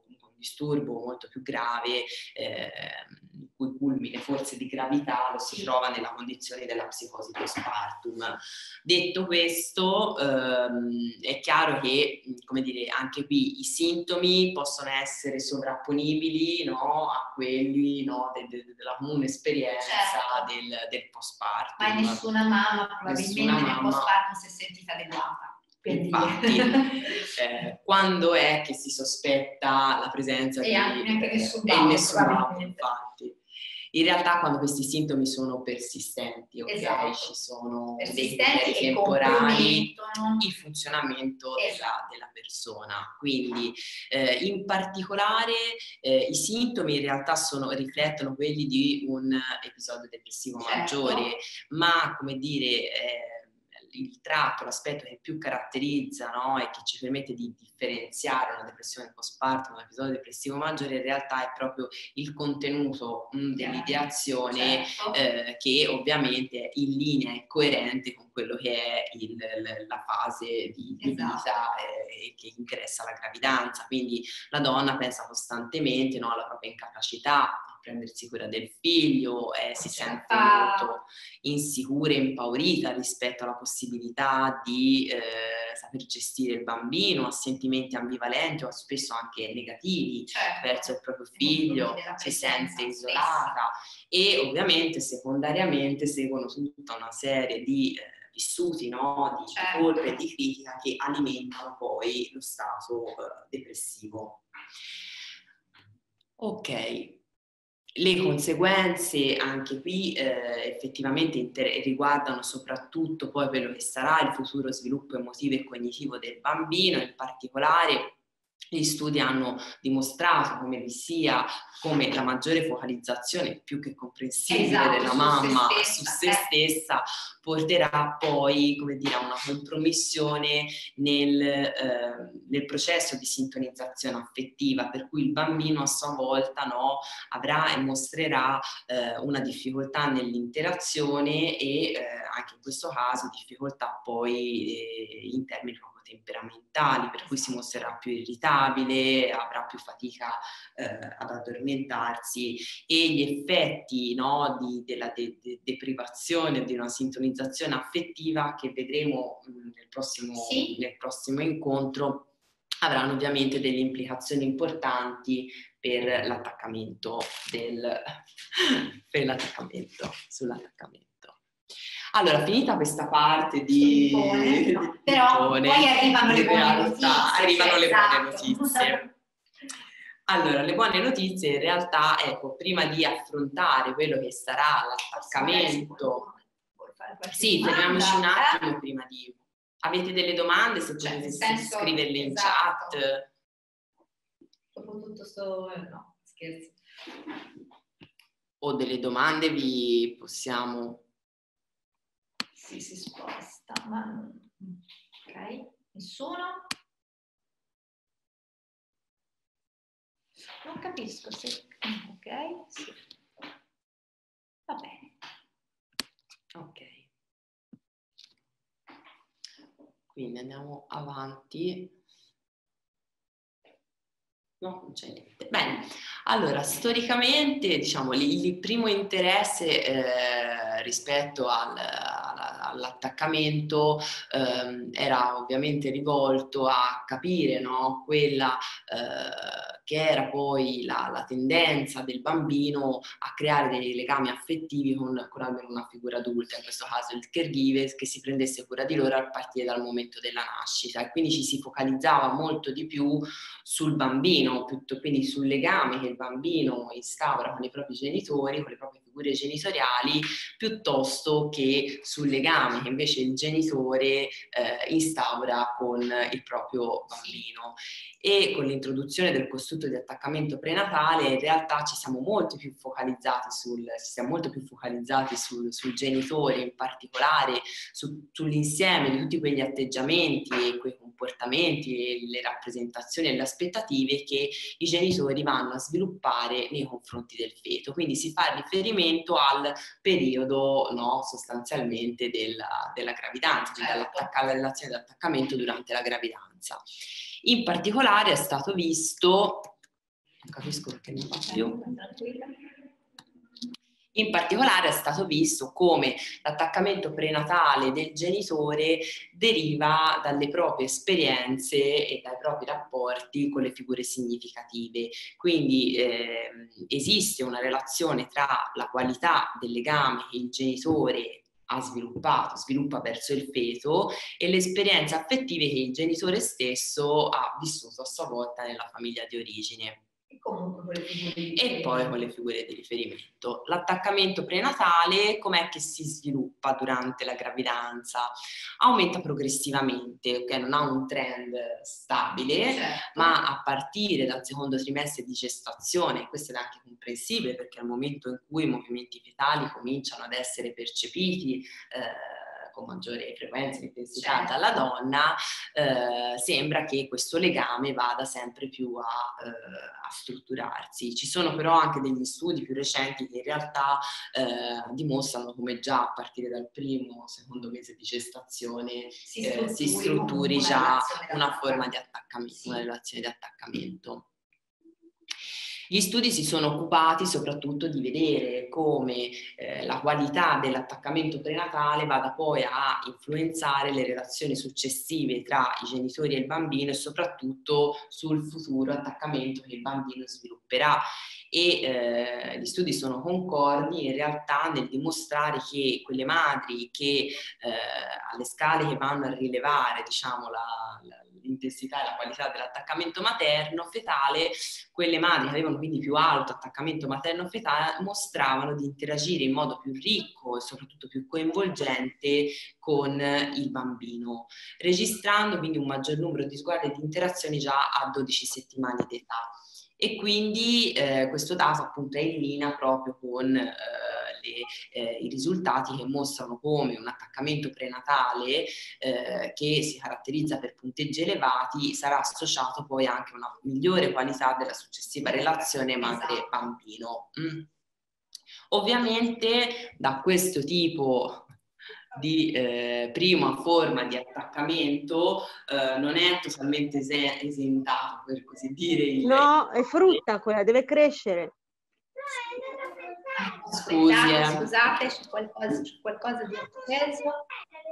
disturbo molto più grave, eh, il cui culmine forse di gravità lo si trova nella condizione della psicosi postpartum. Detto questo, ehm, è chiaro che, come dire, anche qui i sintomi possono essere sovrapponibili, no, a quelli, no, de, de, della comune esperienza, certo, del, del postpartum. Ma nessuna mamma probabilmente nessuna mamma, nel postpartum si è sentita adeguata. Infatti, eh, quando è che si sospetta la presenza e di... anche neanche nessun e nessun babbo, infatti. In realtà quando questi sintomi sono persistenti, ok? Esatto. Ci sono dei criteri temporali, il funzionamento esatto. della, della persona. Quindi eh, in particolare eh, i sintomi in realtà sono, riflettono quelli di un episodio depressivo certo. maggiore, ma come dire... Eh, il tratto, l'aspetto che più caratterizza, no, e che ci permette di differenziare una depressione postpartum, un episodio depressivo maggiore, in realtà è proprio il contenuto mh, dell'ideazione, certo. eh, che ovviamente è in linea e coerente con quello che è il, la fase di, di esatto. vita eh, che interessa la gravidanza. Quindi la donna pensa costantemente, no, alla propria incapacità a prendersi cura del figlio, eh, si sente molto insicura e impaurita rispetto alla possibilità di eh, saper gestire il bambino, ha sentimenti ambivalenti o spesso anche negativi certo. verso il proprio figlio, si sente isolata e ovviamente secondariamente seguono tutta una serie di eh, vissuti, no? di, certo. di colpe e di critica che alimentano poi lo stato eh, depressivo. Ok. Le conseguenze anche qui eh, effettivamente inter- riguardano soprattutto poi quello che sarà il futuro sviluppo emotivo e cognitivo del bambino, in particolare gli studi hanno dimostrato come vi sia, come la maggiore focalizzazione più che comprensibile esatto, della mamma se su se stessa porterà poi, come dire, a una compromissione nel, eh, nel processo di sintonizzazione affettiva, per cui il bambino a sua volta no, avrà e mostrerà eh, una difficoltà nell'interazione e eh, anche in questo caso difficoltà poi eh, in termini temperamentali, per cui si mostrerà più irritabile, avrà più fatica eh, ad addormentarsi e gli effetti no, di, della de, de, deprivazione di una sintonizzazione affettiva che vedremo mh, nel, prossimo, sì. nel prossimo incontro avranno ovviamente delle implicazioni importanti per l'attaccamento del per l'attaccamento sull'attaccamento. Allora, finita questa parte di... Pippone, no. Però poi arrivano le buone notizie. Arrivano le esatto. buone notizie. Allora, le buone notizie in realtà, ecco, prima di affrontare quello che sarà l'attaccamento... Sì, fermiamoci un attimo eh? prima di... Avete delle domande? Se cioè, potete senso, scriverle in esatto. chat. Dopo tutto sto... no, scherzo. O delle domande vi possiamo... Si, si sposta, ma ok, nessuno? Non capisco se... ok, sì. Va bene. Ok. Quindi andiamo avanti. No, non c'è niente. Bene, allora, storicamente, diciamo, il, il primo interesse eh, rispetto al, all'attaccamento eh, era ovviamente rivolto a capire, no, quella eh, che era poi la, la tendenza del bambino a creare dei legami affettivi con, con almeno una figura adulta, in questo caso il caregiver, che si prendesse cura di loro a partire dal momento della nascita, e quindi ci si focalizzava molto di più sul bambino, quindi sul legame che il bambino instaura con i propri genitori, con le proprie figure genitoriali, piuttosto che sul legame che invece il genitore eh, instaura con il proprio bambino. E con l'introduzione del costrutto di attaccamento prenatale in realtà ci siamo molto più focalizzati sul, ci siamo molto più focalizzati sul, sul genitore, in particolare su, sull'insieme di tutti quegli atteggiamenti e quei comportamenti e le rappresentazioni e le aspettative che i genitori vanno a sviluppare nei confronti del feto. Quindi si fa riferimento al periodo, no, sostanzialmente della, della gravidanza, cioè alla relazione di attaccamento durante la gravidanza. In particolare è stato visto Non capisco perché non fa più. In particolare è stato visto come l'attaccamento prenatale del genitore deriva dalle proprie esperienze e dai propri rapporti con le figure significative. Quindi eh, esiste una relazione tra la qualità del legame che il genitore ha sviluppato, sviluppa verso il feto e le esperienze affettive che il genitore stesso ha vissuto a sua volta nella famiglia di origine. E comunque con le figure di E poi con le figure di riferimento. L'attaccamento prenatale com'è che si sviluppa durante la gravidanza? Aumenta progressivamente, ok? Non ha un trend stabile, certo, ma a partire dal secondo trimestre di gestazione, questo è anche comprensibile perché è il momento in cui i movimenti fetali cominciano ad essere percepiti eh, con maggiore frequenza e intensità, certo, dalla donna, eh, sembra che questo legame vada sempre più a, eh, a strutturarsi. Ci sono però anche degli studi più recenti che in realtà eh, dimostrano come già a partire dal primo o secondo mese di gestazione si strutturi, eh, si strutturi già una forma di attaccamento, sì, una relazione di attaccamento. Gli studi si sono occupati soprattutto di vedere come eh, la qualità dell'attaccamento prenatale vada poi a influenzare le relazioni successive tra i genitori e il bambino e soprattutto sul futuro attaccamento che il bambino svilupperà. E eh, gli studi sono concordi in realtà nel dimostrare che quelle madri che eh, alle scale che vanno a rilevare, diciamo, la, la l'intensità e la qualità dell'attaccamento materno-fetale, quelle madri che avevano quindi più alto attaccamento materno-fetale mostravano di interagire in modo più ricco e soprattutto più coinvolgente con il bambino, registrando quindi un maggior numero di sguardi e di interazioni già a dodici settimane di età. E quindi eh, questo dato appunto è in linea proprio con eh, le, eh, i risultati che mostrano come un attaccamento prenatale eh, che si caratterizza per punteggi elevati sarà associato poi anche a una migliore qualità della successiva relazione madre-bambino. Mm. Ovviamente da questo tipo di eh, prima forma di attaccamento eh, non è totalmente esentato, per così dire. Il... No, è frutta quella, deve crescere. Scusi, eh. Scusate, c'è qualcosa, c'è qualcosa di acceso?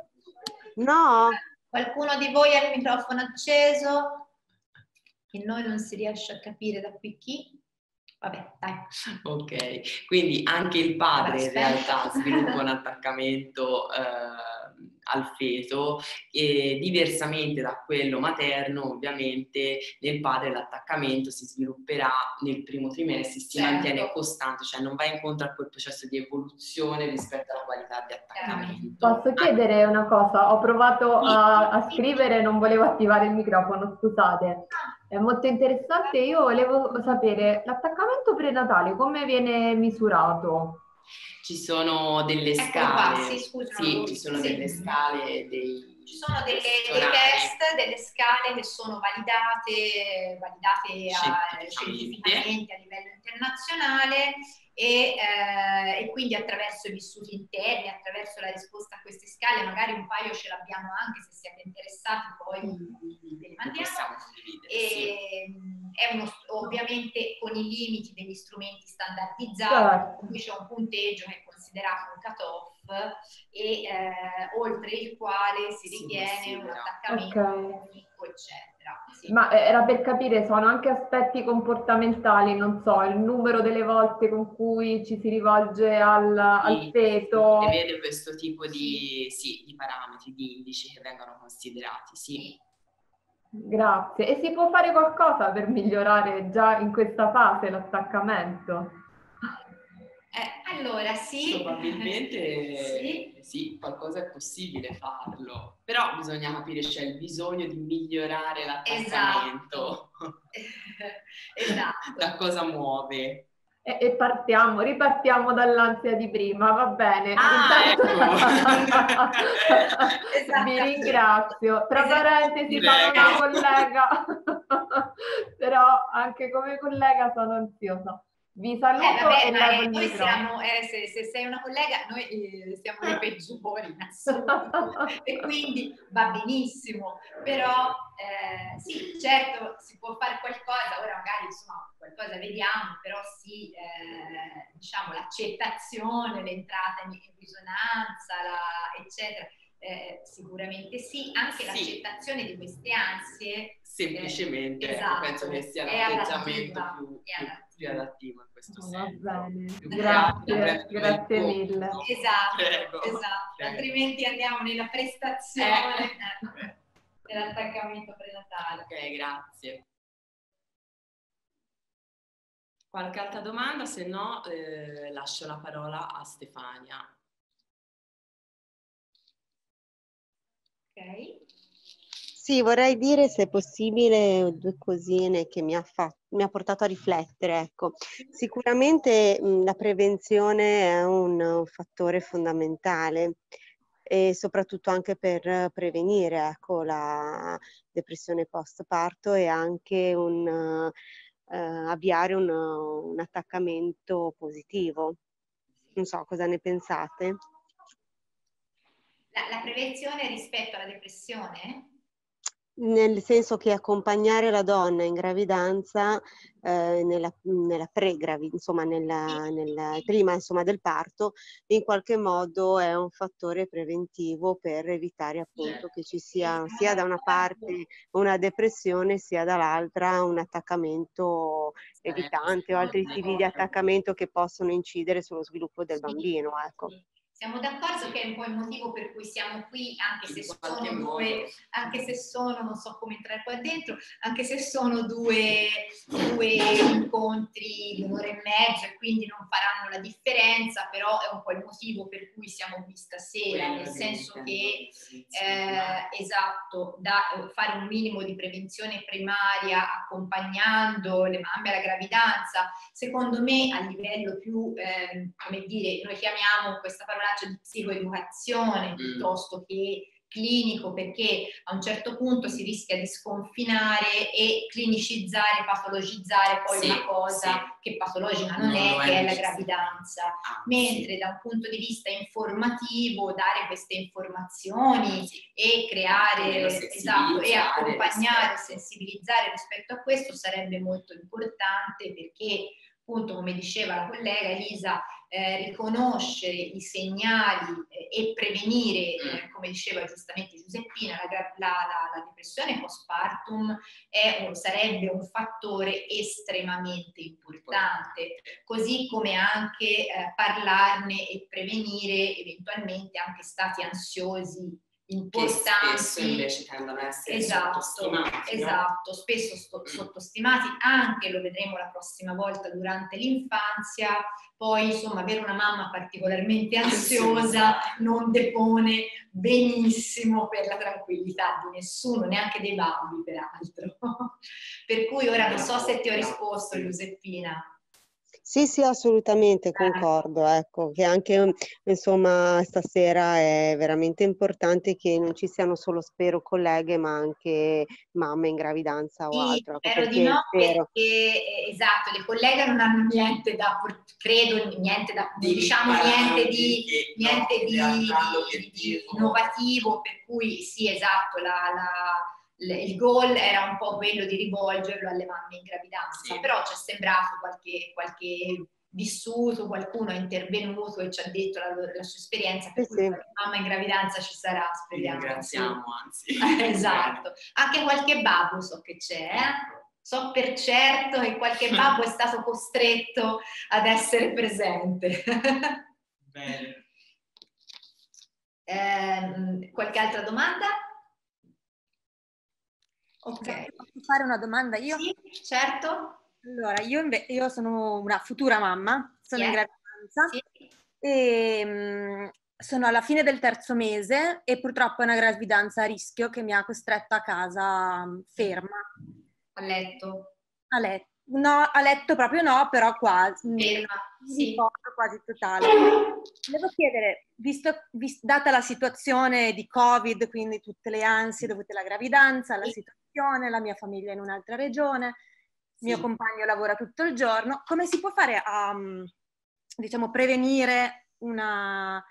No. Qualcuno di voi ha il microfono acceso? Che noi non si riesce a capire da qui chi? Vabbè, dai. Ok, quindi anche il padre Vabbè, in realtà sviluppa un attaccamento eh, al feto e diversamente da quello materno, ovviamente nel padre l'attaccamento si svilupperà nel primo trimestre, si certo. mantiene costante, cioè non va incontro a quel processo di evoluzione rispetto alla qualità di attaccamento. Posso chiedere una cosa? Ho provato a, a scrivere e non volevo attivare il microfono, scusate. È molto interessante, io volevo sapere, l'attaccamento prenatale come viene misurato? Ci sono delle scale, ecco, sì, scusa, sì, ci sono sì. delle scale, dei, ci sono delle, dei test, delle scale che sono validate, validate a, scientificamente a livello internazionale e, eh, e quindi attraverso i vissuti interni, attraverso la risposta a queste scale, magari un paio ce l'abbiamo anche, se siete interessati poi ve li mandiamo. E, sì. È uno, ovviamente con i limiti degli strumenti standardizzati, qui c'è un punteggio che è considerato un cut-off e eh, oltre il quale si ritiene sì, un attaccamento okay. eccetera. Sì. Ma era per capire, sono anche aspetti comportamentali, non so, il numero delle volte con cui ci si rivolge al, sì, al feto. Si vede questo tipo di, sì, di parametri, di indici che vengono considerati, sì. Grazie. E si può fare qualcosa per migliorare già in questa fase l'attaccamento? Eh, allora sì. Probabilmente sì. sì, qualcosa è possibile farlo, però bisogna capire c'è il bisogno di migliorare l'attaccamento. Esatto. Esatto. Da cosa muove? E, e partiamo, ripartiamo dall'ansia di prima, va bene. Ah, Intanto... ecco. Vi ringrazio. Tra parentesi sono una collega, però anche come collega sono ansiosa. Vi saluto eh, vabbè, e ma, levo eh, il noi microfono. siamo, eh, se, se sei una collega, noi eh, siamo le peggiori in assoluto e quindi va benissimo, però eh, sì, certo si può fare qualcosa, ora magari insomma qualcosa vediamo, però sì, eh, diciamo l'accettazione, l'entrata in, in risonanza, la, eccetera, eh, sicuramente sì, anche sì. l'accettazione di queste ansie semplicemente eh, esatto, penso che sia è l'atteggiamento adattiva, più, è più, più adattivo in questo Oh, va senso. bene, Più grazie, grazie il mille. Esatto, prego, esatto. prego. Altrimenti andiamo nella prestazione eh, dell'attaccamento prenatale. Ok, grazie. Qualche altra domanda? Se no eh, lascio la parola a Stefania. Ok. Sì, vorrei dire, se è possibile, due cosine che mi ha, fatto, mi ha portato a riflettere. Ecco. Sicuramente mh, la prevenzione è un, un fattore fondamentale e soprattutto anche per prevenire, ecco, la depressione postparto e anche un, eh, avviare un, un attaccamento positivo. Non so cosa ne pensate. La, la prevenzione rispetto alla depressione? Nel senso che accompagnare la donna in gravidanza eh, nella, nella pre-gravidanza, insomma, nella, nella, prima insomma, del parto, in qualche modo è un fattore preventivo per evitare appunto che ci sia sia da una parte una depressione sia dall'altra un attaccamento evitante o altri tipi di attaccamento che possono incidere sullo sviluppo del bambino. Ecco. Siamo d'accordo che è un po' il motivo per cui siamo qui, anche se sono due, anche se sono, non so come entrare qua dentro, anche se sono due, due incontri di un'ora e mezzo e quindi non faranno la differenza, però è un po' il motivo per cui siamo qui stasera, nel senso che, eh, esatto, da fare un minimo di prevenzione primaria accompagnando le mamme alla gravidanza, secondo me a livello più, eh, come dire, noi chiamiamo questa parola di psicoeducazione piuttosto che clinico, perché a un certo punto si rischia di sconfinare e clinicizzare, patologizzare poi sì, una cosa sì. che patologica non, non è, che è la gravidanza, ah, mentre sì. da un punto di vista informativo dare queste informazioni e creare, esatto, e accompagnare, rispetto. sensibilizzare rispetto a questo sarebbe molto importante, perché appunto, come diceva la collega Elisa, eh, riconoscere i segnali eh, e prevenire, eh, come diceva giustamente Giuseppina, la, la, la, la depressione postpartum è un, sarebbe un fattore estremamente importante, così come anche eh, parlarne e prevenire eventualmente anche stati ansiosi importanti, che spesso invece tendono a essere esatto, sottostimati, esatto, no? spesso sto, sottostimati, anche lo vedremo la prossima volta durante l'infanzia. Poi insomma avere una mamma particolarmente ansiosa non depone benissimo per la tranquillità di nessuno, neanche dei babbi peraltro. Per cui ora non so se ti ho risposto, Giuseppina. Sì, sì, assolutamente, concordo, ecco, che anche insomma stasera è veramente importante che non ci siano solo, spero, colleghe, ma anche mamme in gravidanza o sì, altro. Ecco, spero di no, spero. perché esatto, le colleghe non hanno niente da, credo, niente da, non diciamo niente di, che, niente no, di, di, di innovativo, per cui sì, esatto, la, la il goal era un po' quello di rivolgerlo alle mamme in gravidanza, sì. Però ci è sembrato qualche, qualche vissuto, qualcuno è intervenuto e ci ha detto la, la sua esperienza, per sì, cui sì. qualche mamma in gravidanza ci sarà, speriamo. Ti ringraziamo, sì. anzi. Esatto. Anche qualche babbo so che c'è, eh? So per certo che qualche babbo è stato costretto ad essere presente. Bene. Eh, qualche altra domanda? Ok. Posso fare una domanda io? Sì, certo. Allora, io, io sono una futura mamma, sono yeah. in gravidanza sì. e mh, sono alla fine del terzo mese e purtroppo è una gravidanza a rischio che mi ha costretta a casa ferma. A letto? A letto. No, a letto proprio no, però quasi. Ferma, sì. Quasi totale. Volevo chiedere, visto, visto, data la situazione di Covid, quindi tutte le ansie dovute alla gravidanza, alla situazione, la mia famiglia in un'altra regione, mio compagno lavora tutto il giorno. Come si può fare a, diciamo, prevenire una,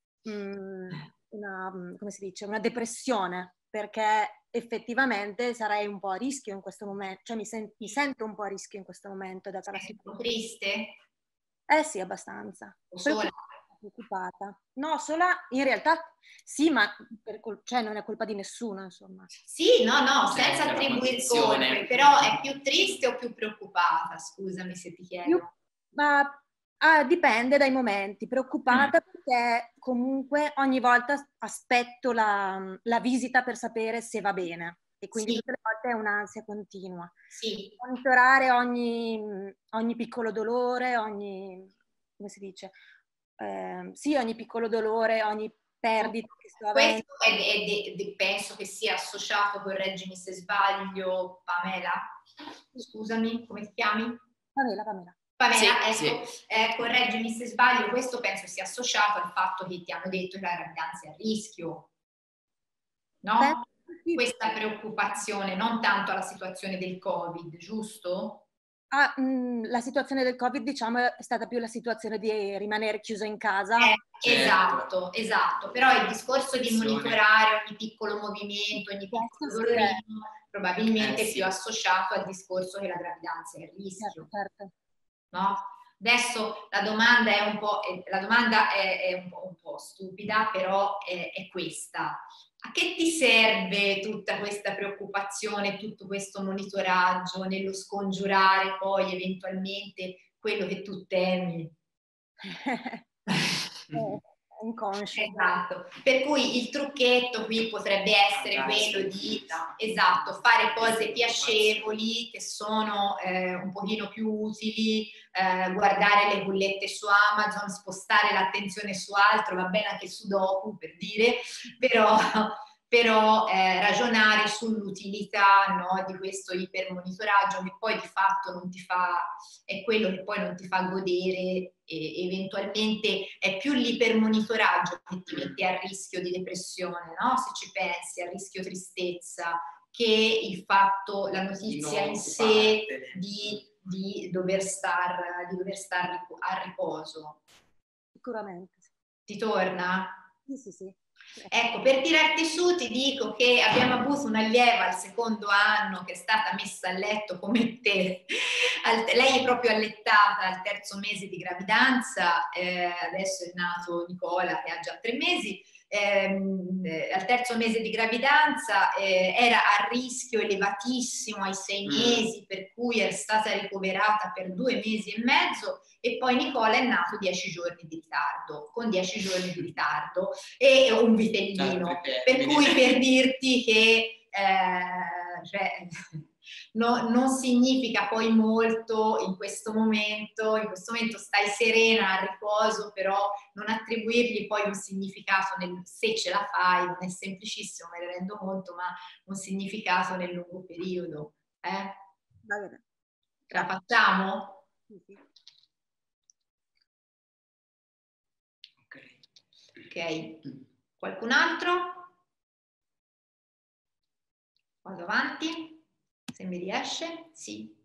una, come si dice, una depressione? Perché effettivamente sarei un po' a rischio in questo momento, cioè mi, sen- mi sento un po' a rischio in questo momento, data la situazione. Triste? Eh sì, abbastanza. O sola? Preoccupata. No, sola, in realtà sì, ma per col- cioè non è colpa di nessuno, insomma. Sì, no, no, senza Certo, la attribuire condizione. colpe, però è più triste o più preoccupata? Scusami se ti chiedo. Più- ma ah, dipende dai momenti. Preoccupata perché comunque ogni volta aspetto la, la visita per sapere se va bene e quindi Sì. tutte le volte è un'ansia continua. Sì. Monitorare ogni, ogni piccolo dolore, ogni, come si dice? Eh, sì, ogni piccolo dolore, ogni perdita che sto avendo. Questo è, è, è, è, penso che sia associato, correggimi se sbaglio, Pamela, scusami, come ti chiami? Pamela, Pamela. Pamela, sì, ecco, sì. Eh, correggimi se sbaglio, questo penso sia associato al fatto che ti hanno detto che la gravidanza è a rischio, no? Beh, sì. Questa preoccupazione, non tanto alla situazione del Covid, giusto? Ah, mh, la situazione del Covid, diciamo, è stata più la situazione di rimanere chiusa in casa. Eh, Certo. Esatto, esatto. Però il discorso di monitorare ogni piccolo movimento, ogni piccolo Sì, dolorino, eh. probabilmente Eh, è sì. più associato al discorso che la gravidanza è a rischio. Certo, certo. No? Adesso la domanda è un po', la domanda è, è un, po', un po' stupida, però è, è questa. A che ti serve tutta questa preoccupazione, tutto questo monitoraggio nello scongiurare poi eventualmente quello che tu temi? È inconscio. Esatto, per cui il trucchetto qui potrebbe essere quello di esatto, fare cose piacevoli che sono eh, un pochino più utili, eh, guardare le bollette su Amazon, spostare l'attenzione su altro, va bene anche su dopo per dire, però, però eh, ragionare sull'utilità, no, di questo ipermonitoraggio che poi di fatto non ti fa, è quello che poi non ti fa godere e eventualmente è più l'ipermonitoraggio che ti mette a rischio di depressione, no? Se ci pensi, a rischio tristezza, che il fatto, la notizia in sé di, di dover star, di dover star a riposo. Sicuramente. Ti torna? Sì, sì, sì. Ecco, per tirarti su ti dico che abbiamo avuto un'allieva al secondo anno che è stata messa a letto come te. Lei è proprio allettata al terzo mese di gravidanza, eh, adesso è nato Nicola che ha già tre mesi, ehm, eh, al terzo mese di gravidanza eh, era a rischio elevatissimo ai sei mesi, per cui è stata ricoverata per due mesi e mezzo e poi Nicola è nato dieci giorni di ritardo, con dieci giorni di ritardo e un vitellino, per cui per dirti che eh, cioè, no, non significa poi molto in questo momento, in questo momento stai serena a riposo, però non attribuirgli poi un significato, nel, se ce la fai, non è semplicissimo, me ne rendo conto, ma un significato nel lungo periodo. Eh? Va bene. La facciamo? Sì, sì. Ok, qualcun altro? Vado avanti, se mi riesce, sì.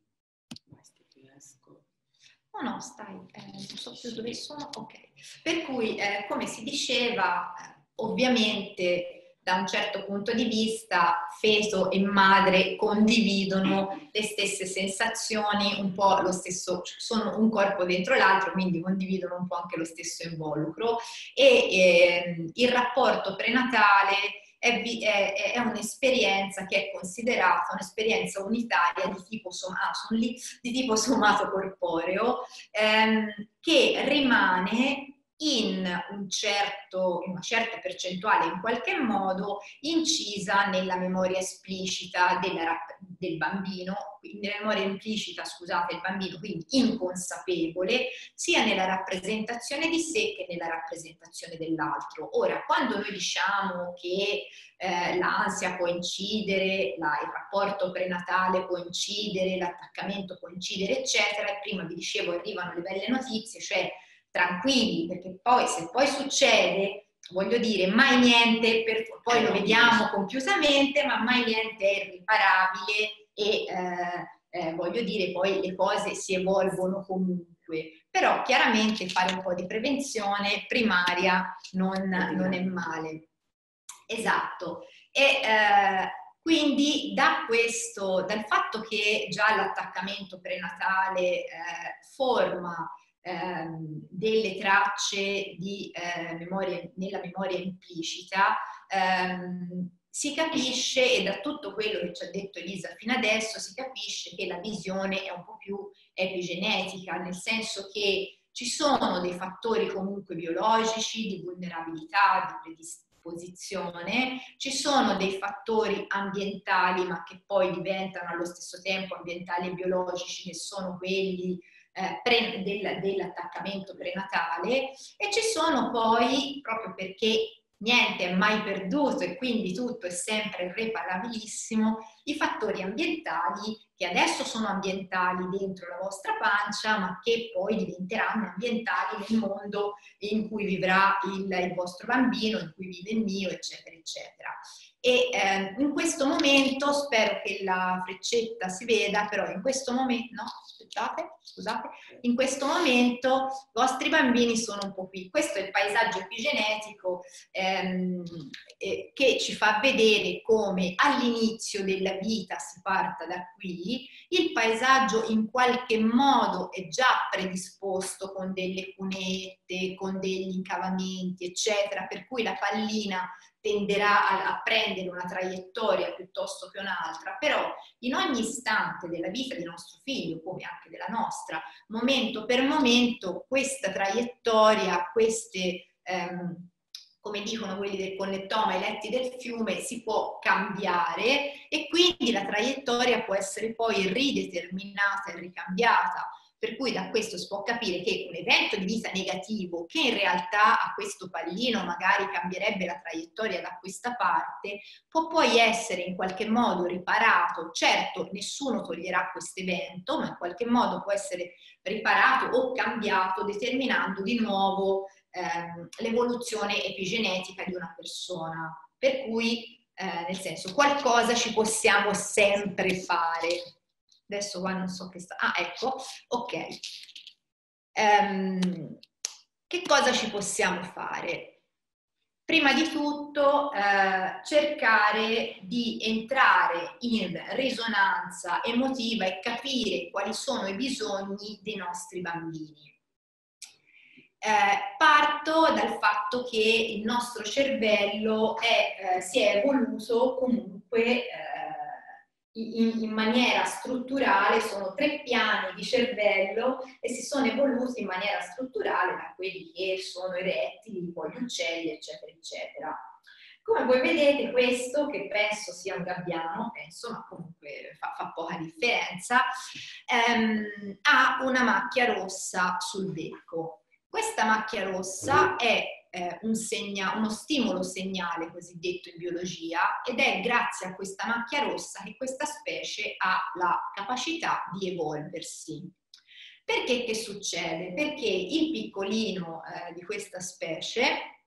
No, no, stai, eh, non so più dove sono, ok. Per cui, eh, come si diceva, eh, ovviamente da un certo punto di vista feto e madre condividono le stesse sensazioni, un po' lo stesso, sono un corpo dentro l'altro, quindi condividono un po' anche lo stesso involucro e eh, il rapporto prenatale è, è, è un'esperienza che è considerata un'esperienza unitaria di tipo, ah, sono lì, di tipo somatocorporeo ehm, che rimane in, un certo, in una certa percentuale, in qualche modo, incisa nella memoria esplicita della, del bambino, nella memoria implicita, scusate, del bambino, quindi inconsapevole, sia nella rappresentazione di sé che nella rappresentazione dell'altro. Ora, quando noi diciamo che eh, l'ansia può incidere, la, il rapporto prenatale può incidere, l'attaccamento può incidere, eccetera, e prima vi dicevo arrivano le belle notizie, cioè tranquilli, perché poi se poi succede, voglio dire, mai niente, per, poi lo vediamo compiutamente, ma mai niente è irriparabile e, eh, eh, voglio dire, poi le cose si evolvono comunque, però chiaramente fare un po' di prevenzione primaria non, non è male. Esatto. E eh, quindi da questo, dal fatto che già l'attaccamento prenatale eh, forma ehm, delle tracce di eh, memoria, nella memoria implicita, ehm, si capisce, e da tutto quello che ci ha detto Elisa fino adesso, si capisce che la visione è un po' più epigenetica, nel senso che ci sono dei fattori comunque biologici di vulnerabilità, di predisposizione, ci sono dei fattori ambientali, ma che poi diventano allo stesso tempo ambientali e biologici, che sono quelli eh, pre, del, dell'attaccamento prenatale, e ci sono poi, proprio perché niente è mai perduto e quindi tutto è sempre reparabilissimo, i fattori ambientali che adesso sono ambientali dentro la vostra pancia, ma che poi diventeranno ambientali nel mondo in cui vivrà il, il vostro bambino, in cui vive il mio, eccetera, eccetera. E eh, in questo momento, spero che la freccetta si veda, però in questo momento, no, aspettate, scusate, in questo momento i vostri bambini sono un po' qui. Questo è il paesaggio epigenetico ehm, eh, che ci fa vedere come all'inizio della vita si parta da qui, il paesaggio in qualche modo è già predisposto con delle cunette, con degli incavamenti, eccetera, per cui la pallina tenderà a, a prendere una traiettoria piuttosto che un'altra, però in ogni istante della vita di nostro figlio, come anche della nostra, momento per momento, questa traiettoria, queste, ehm, come dicono quelli del connettoma, i letti del fiume, si può cambiare e quindi la traiettoria può essere poi rideterminata e ricambiata. Per cui da questo si può capire che un evento di vita negativo, che in realtà a questo pallino magari cambierebbe la traiettoria da questa parte, può poi essere in qualche modo riparato. Certo, nessuno toglierà questo evento, ma in qualche modo può essere riparato o cambiato, determinando di nuovo ehm, l'evoluzione epigenetica di una persona. Per cui, eh, nel senso, qualcosa ci possiamo sempre fare. Adesso qua non so che sta... Ah, ecco, ok. Um, che cosa ci possiamo fare? Prima di tutto eh, cercare di entrare in risonanza emotiva e capire quali sono i bisogni dei nostri bambini. Eh, parto dal fatto che il nostro cervello è, eh, si è evoluto comunque eh, In, in maniera strutturale, sono tre piani di cervello e si sono evoluti in maniera strutturale da quelli che sono i rettili, poi gli uccelli, eccetera, eccetera. Come voi vedete, questo, che penso sia un gabbiano, penso, ma comunque fa, fa poca differenza, ehm, ha una macchia rossa sul becco. Questa macchia rossa è Eh, un segna, uno stimolo segnale cosiddetto in biologia, ed è grazie a questa macchia rossa che questa specie ha la capacità di evolversi. Perché che succede? Perché il piccolino eh, di questa specie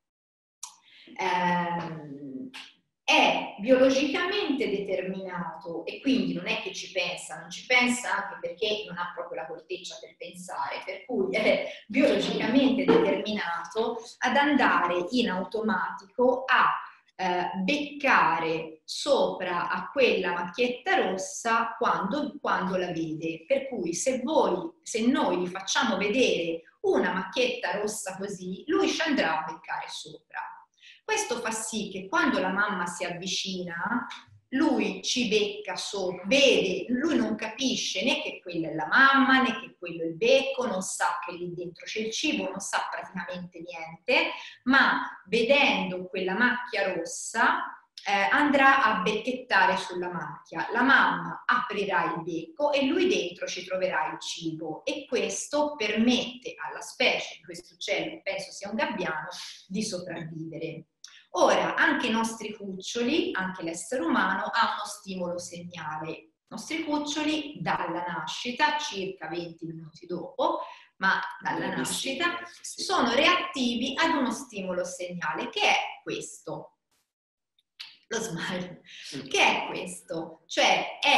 eh, è biologicamente determinato e quindi non è che ci pensa, non ci pensa anche perché non ha proprio la corteccia per pensare, per cui è biologicamente determinato ad andare in automatico a eh, beccare sopra a quella macchietta rossa quando, quando la vede. Per cui se voi, se noi gli facciamo vedere una macchietta rossa così, lui ci andrà a beccare sopra. Questo fa sì che quando la mamma si avvicina, lui ci becca sopra, vede, lui non capisce né che quella è la mamma, né che quello è il becco, non sa che lì dentro c'è il cibo, non sa praticamente niente, ma vedendo quella macchia rossa eh, andrà a becchettare sulla macchia. La mamma aprirà il becco e lui dentro ci troverà il cibo, e questo permette alla specie di questo uccello, penso sia un gabbiano, di sopravvivere. Ora, anche i nostri cuccioli, anche l'essere umano, ha uno stimolo segnale. I nostri cuccioli dalla nascita, circa venti minuti dopo, ma dalla nascita, sono reattivi ad uno stimolo segnale, che è questo. Lo smile. Che è questo? Cioè è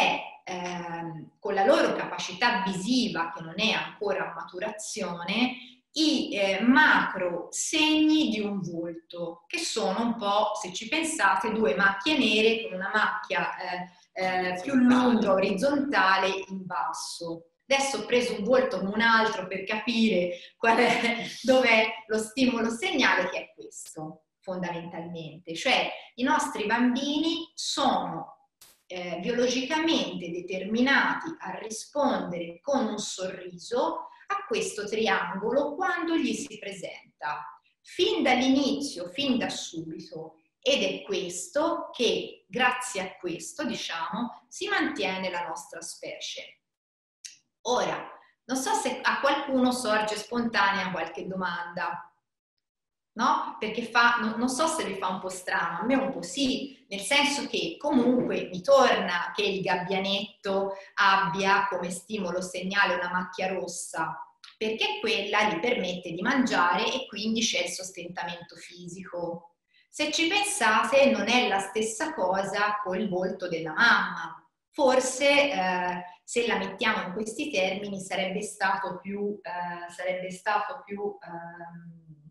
eh, con la loro capacità visiva, che non è ancora a maturazione, i eh, macro segni di un volto, che sono un po', se ci pensate, due macchie nere con una macchia eh, eh, più lunga, orizzontale, in basso. Adesso ho preso un volto come un altro per capire qual è, dov'è lo stimolo segnale, che è questo, fondamentalmente. Cioè, i nostri bambini sono eh, biologicamente determinati a rispondere con un sorriso a questo triangolo quando gli si presenta, fin dall'inizio, fin da subito. Ed è questo che, grazie a questo, diciamo, si mantiene la nostra specie. Ora, non so se a qualcuno sorge spontanea qualche domanda, no? Perché fa, non, non so se vi fa un po' strano, a me un po' sì, nel senso che comunque mi torna che il gabbianetto abbia come stimolo segnale una macchia rossa, perché quella gli permette di mangiare e quindi c'è il sostentamento fisico. Se ci pensate, non è la stessa cosa col volto della mamma. Forse eh, se la mettiamo in questi termini sarebbe stato più, eh, sarebbe stato più eh,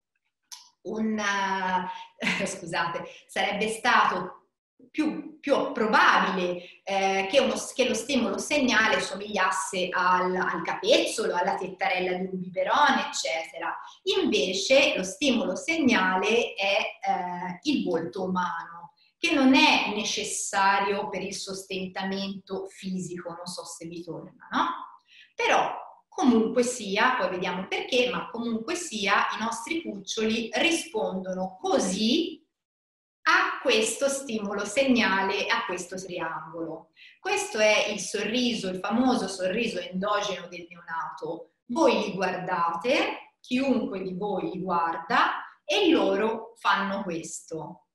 un, uh, scusate, sarebbe stato più, più probabile eh, che, uno, che lo stimolo segnale somigliasse al, al capezzolo, alla tettarella di un biberone, eccetera. Invece lo stimolo segnale è eh, il volto umano, che non è necessario per il sostentamento fisico, non so se vi torna, no? Però comunque sia, poi vediamo perché, ma comunque sia i nostri cuccioli rispondono così a questo stimolo segnale, a questo triangolo. Questo è il sorriso, il famoso sorriso endogeno del neonato. Voi li guardate, chiunque di voi li guarda e loro fanno questo.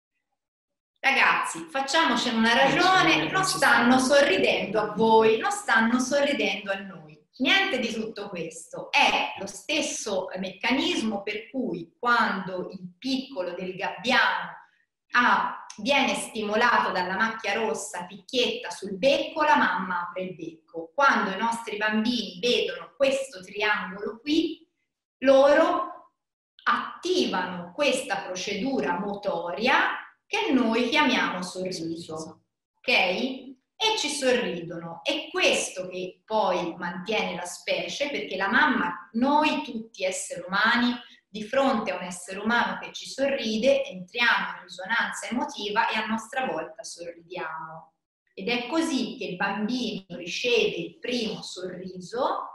Ragazzi, facciamocene una ragione, non stanno sorridendo a voi, non stanno sorridendo a noi. Niente di tutto questo, è lo stesso meccanismo per cui quando il piccolo del gabbiano ha, viene stimolato dalla macchia rossa, picchietta sul becco, la mamma apre il becco. Quando i nostri bambini vedono questo triangolo qui, loro attivano questa procedura motoria che noi chiamiamo sorriso, ok? E ci sorridono. È questo che poi mantiene la specie, perché la mamma, noi tutti esseri umani, di fronte a un essere umano che ci sorride, entriamo in risonanza emotiva e a nostra volta sorridiamo. Ed è così che il bambino riceve il primo sorriso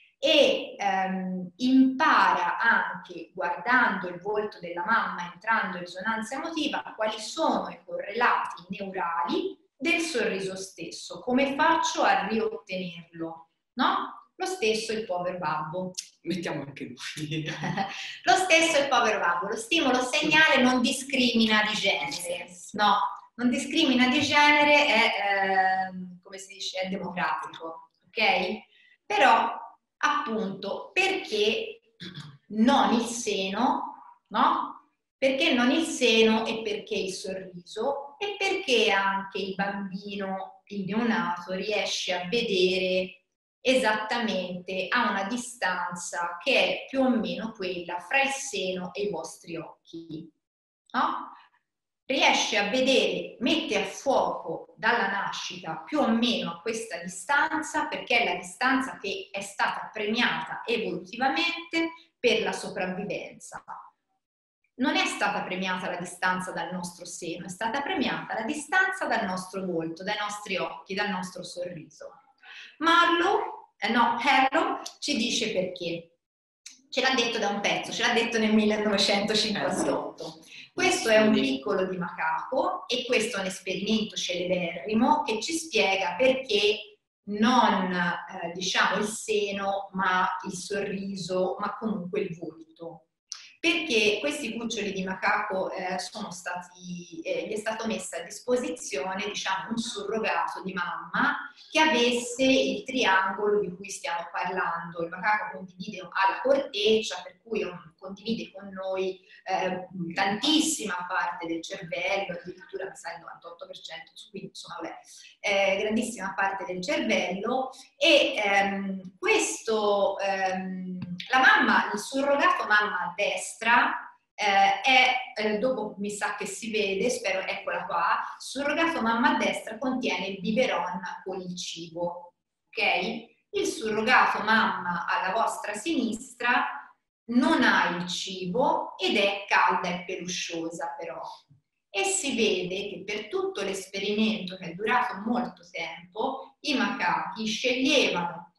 e ehm, impara anche, guardando il volto della mamma, entrando in risonanza emotiva, quali sono i correlati neurali del sorriso stesso. Come faccio a riottenerlo? No? Lo stesso il povero babbo. Mettiamo anche noi. Lo stesso il povero babbo. Lo stimolo segnale non discrimina di genere. No, non discrimina di genere, è, eh, come si dice, è democratico. Ok? Però, appunto, perché non il seno, no? Perché non il seno e perché il sorriso e perché anche il bambino, il neonato, riesce a vedere esattamente a una distanza che è più o meno quella fra il seno e i vostri occhi, no? Riesce a vedere, mette a fuoco dalla nascita più o meno a questa distanza, perché è la distanza che è stata premiata evolutivamente per la sopravvivenza. Non è stata premiata la distanza dal nostro seno, è stata premiata la distanza dal nostro volto, dai nostri occhi, dal nostro sorriso. Marlowe, eh no, Harlow ci dice perché. Ce l'ha detto da un pezzo, ce l'ha detto nel millenovecentocinquantotto. Questo è un piccolo di macaco e questo è un esperimento celeberrimo che ci spiega perché non eh, diciamo il seno, ma il sorriso, ma comunque il volto. perché questi cuccioli di macaco eh, sono stati, eh, gli è stato messo a disposizione, diciamo, un surrogato di mamma che avesse il triangolo di cui stiamo parlando. Il macaco condivide alla corteccia, per cui condivide con noi eh, tantissima parte del cervello, addirittura mi sa il novantotto per cento, quindi insomma vabbè, eh, grandissima parte del cervello, e ehm, questo, ehm, la mamma, il surrogato mamma a destra, eh, è, eh, dopo mi sa che si vede, spero, eccola qua, il surrogato mamma a destra contiene il biberon con il cibo, ok? Il surrogato mamma alla vostra sinistra non ha il cibo ed è calda e pelusciosa però. E si vede che per tutto l'esperimento, che è durato molto tempo, i macachi sceglievano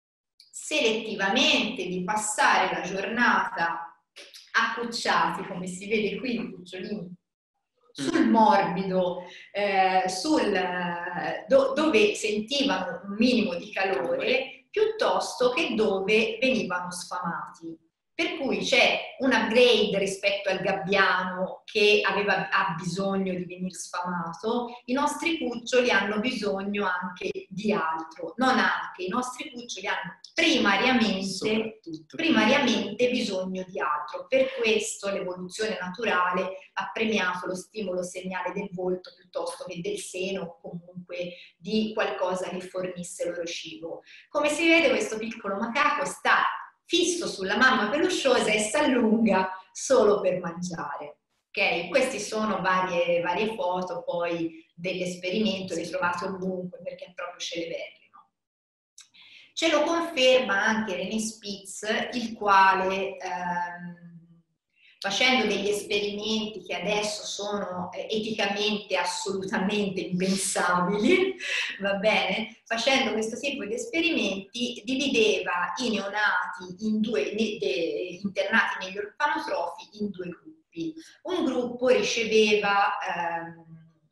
selettivamente di passare la giornata accucciati, come si vede qui, i cucciolini, sul morbido, eh, sul, do, dove sentivano un minimo di calore, piuttosto che dove venivano sfamati. Per cui c'è un upgrade rispetto al gabbiano che aveva, ha bisogno di venire sfamato. I nostri cuccioli hanno bisogno anche di altro, non anche, i nostri cuccioli hanno primariamente, primariamente bisogno di altro. Per questo l'evoluzione naturale ha premiato lo stimolo segnale del volto piuttosto che del seno o comunque di qualcosa che fornisse loro cibo. Come si vede, questo piccolo macaco sta fisso sulla mamma pelusciosa e si allunga solo per mangiare. Okay? Queste sono varie, varie foto poi dell'esperimento, le trovate ovunque perché è proprio celeberrimo. Ce lo conferma anche René Spitz, il quale ehm, facendo degli esperimenti che adesso sono eh, eticamente assolutamente impensabili, va bene? Facendo questo tipo di esperimenti divideva i neonati in due, ne, de, internati negli orfanotrofi in due gruppi. Un gruppo riceveva, ehm,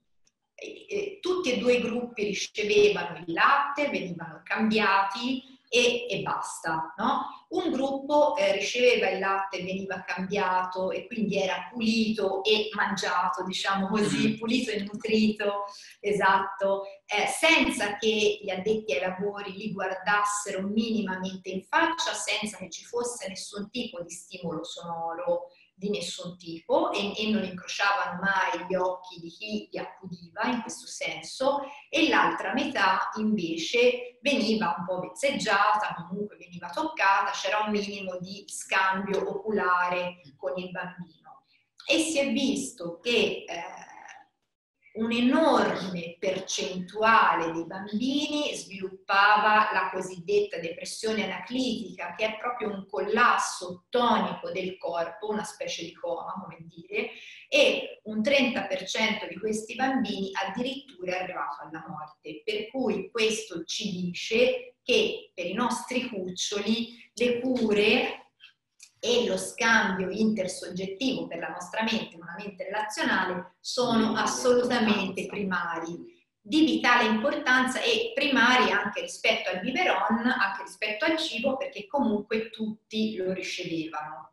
eh, tutti e due i gruppi ricevevano il latte, venivano cambiati e, e basta, no? Un gruppo eh, riceveva il latte, veniva cambiato e quindi era pulito e mangiato, diciamo così, pulito e nutrito, esatto, eh, senza che gli addetti ai lavori li guardassero minimamente in faccia, senza che ci fosse nessun tipo di stimolo sonoro di nessun tipo e, e non incrociavano mai gli occhi di chi li accudiva in questo senso, e l'altra metà invece veniva un po' vezzeggiata, comunque veniva toccata, c'era un minimo di scambio oculare con il bambino. E si è visto che eh, un'enorme percentuale dei bambini sviluppava la cosiddetta depressione anaclitica, che è proprio un collasso tonico del corpo, una specie di coma, come dire, e un trenta per cento di questi bambini addirittura è arrivato alla morte. Per cui questo ci dice che per i nostri cuccioli le cure e lo scambio intersoggettivo per la nostra mente, una mente relazionale, sono assolutamente primari, di vitale importanza e primari anche rispetto al biberon, anche rispetto al cibo, perché comunque tutti lo ricevevano.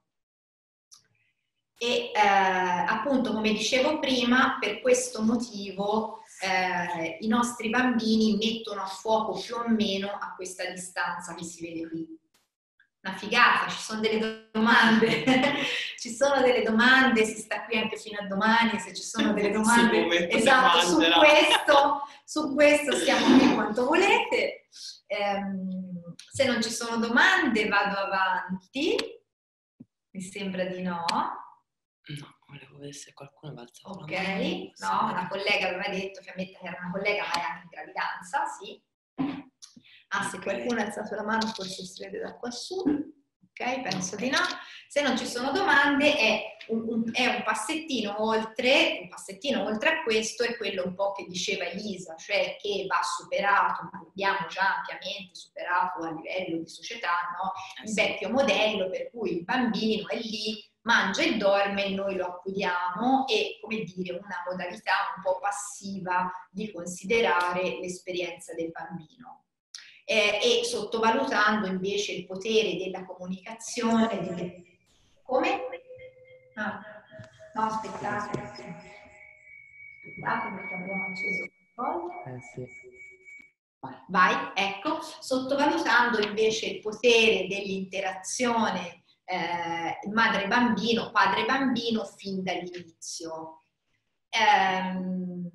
E eh, appunto, come dicevo prima, per questo motivo eh, i nostri bambini mettono a fuoco più o meno a questa distanza che si vede qui. Una figata, ci sono delle domande, ci sono delle domande, si sta qui anche fino a domani, se ci sono delle domande, esatto, su questo, su questo stiamo qui quanto volete. Ehm, se non ci sono domande vado avanti, mi sembra di no. No, volevo vedere se qualcuno aveva alzato Ok, la mano. no, una collega aveva detto, Fiammetta, che era una collega, ma è anche in gravidanza, sì. Ah, se qualcuno ha alzato la mano forse si vede da qua su, ok, penso di no. Se non ci sono domande è un, un, è un passettino oltre, un passettino oltre a questo è quello un po' che diceva Elisa, cioè che va superato, ma l'abbiamo già ampiamente superato a livello di società, no? Il vecchio modello per cui il bambino è lì, mangia e dorme e noi lo accudiamo, e come dire una modalità un po' passiva di considerare l'esperienza del bambino. Eh, e sottovalutando invece il potere della comunicazione. Delle... Come? Ah, no, aspettate. Aspettate perché abbiamo acceso il foglio. Eh sì. Vai, ecco, sottovalutando invece il potere dell'interazione eh, madre-bambino, padre-bambino fin dall'inizio. Ehm,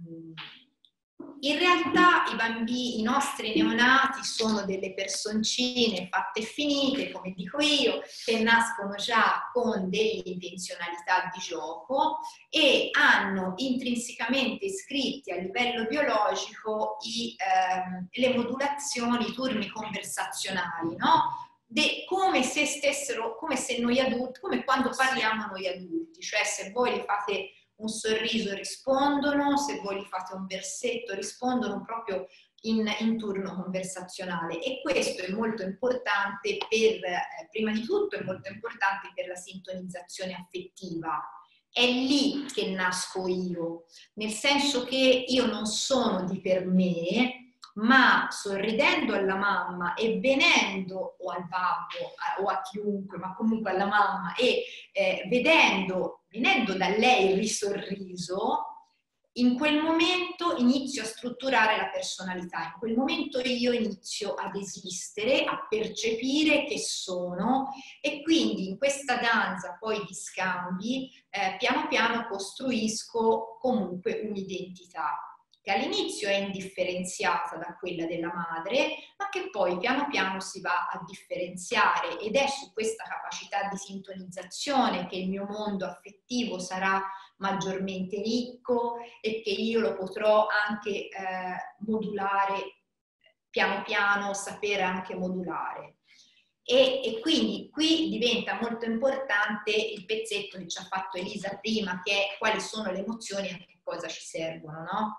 in realtà i bambini, i nostri neonati sono delle personcine fatte e finite, come dico io, che nascono già con delle intenzionalità di gioco e hanno intrinsecamente iscritti a livello biologico i, ehm, le modulazioni, i turni conversazionali, no? De, come se stessero, come se noi adulti, come quando parliamo noi adulti, cioè se voi li fate un sorriso rispondono, se voi gli fate un versetto rispondono proprio in, in turno conversazionale, e questo è molto importante per, eh, prima di tutto è molto importante per la sintonizzazione affettiva. È lì che nasco io, nel senso che io non sono di per me, ma sorridendo alla mamma e venendo, o al babbo o a chiunque, ma comunque alla mamma, e eh, vedendo, venendo da lei il risorriso, in quel momento inizio a strutturare la personalità, in quel momento io inizio ad esistere, a percepire che sono, e quindi in questa danza poi di scambi eh, piano piano costruisco comunque un'identità che all'inizio è indifferenziata da quella della madre, ma che poi piano piano si va a differenziare, ed è su questa capacità di sintonizzazione che il mio mondo affettivo sarà maggiormente ricco e che io lo potrò anche eh, modulare piano piano, sapere anche modulare. E, e quindi qui diventa molto importante il pezzetto che ci ha fatto Elisa prima, che è quali sono le emozioni e a che cosa ci servono, no?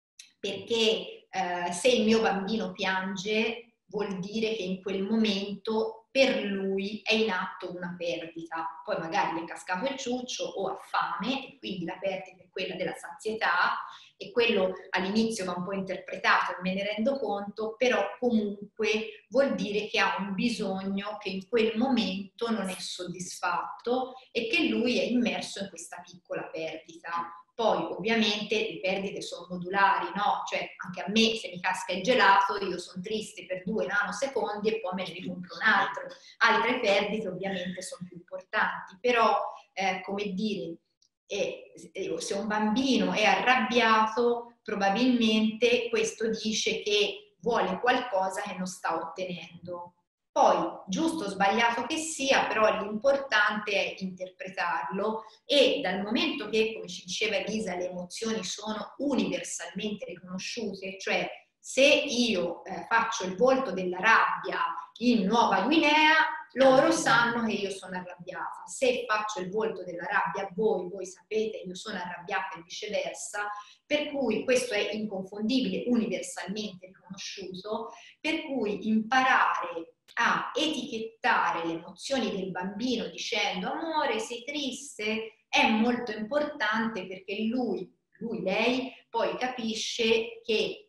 Perché eh, se il mio bambino piange vuol dire che in quel momento per lui è in atto una perdita, poi magari gli è cascato il ciuccio o ha fame e quindi la perdita è quella della sazietà, e quello all'inizio va un po' interpretato e me ne rendo conto, però comunque vuol dire che ha un bisogno che in quel momento non è soddisfatto e che lui è immerso in questa piccola perdita. Poi ovviamente le perdite sono modulari, no? Cioè anche a me se mi casca il gelato io sono triste per due nanosecondi e poi me ne ricompro un altro. Altre perdite ovviamente sono più importanti, però eh, come dire, eh, se un bambino è arrabbiato probabilmente questo dice che vuole qualcosa che non sta ottenendo. Poi, giusto o sbagliato che sia, però l'importante è interpretarlo, e dal momento che, come ci diceva Elisa, le emozioni sono universalmente riconosciute, cioè se io eh, faccio il volto della rabbia in Nuova Guinea, loro sanno che io sono arrabbiata. Se faccio il volto della rabbia a voi, voi sapete che io sono arrabbiata e viceversa, per cui questo è inconfondibile, universalmente riconosciuto, per cui imparare a etichettare le emozioni del bambino dicendo amore, sei triste, è molto importante, perché lui, lui, lei poi capisce che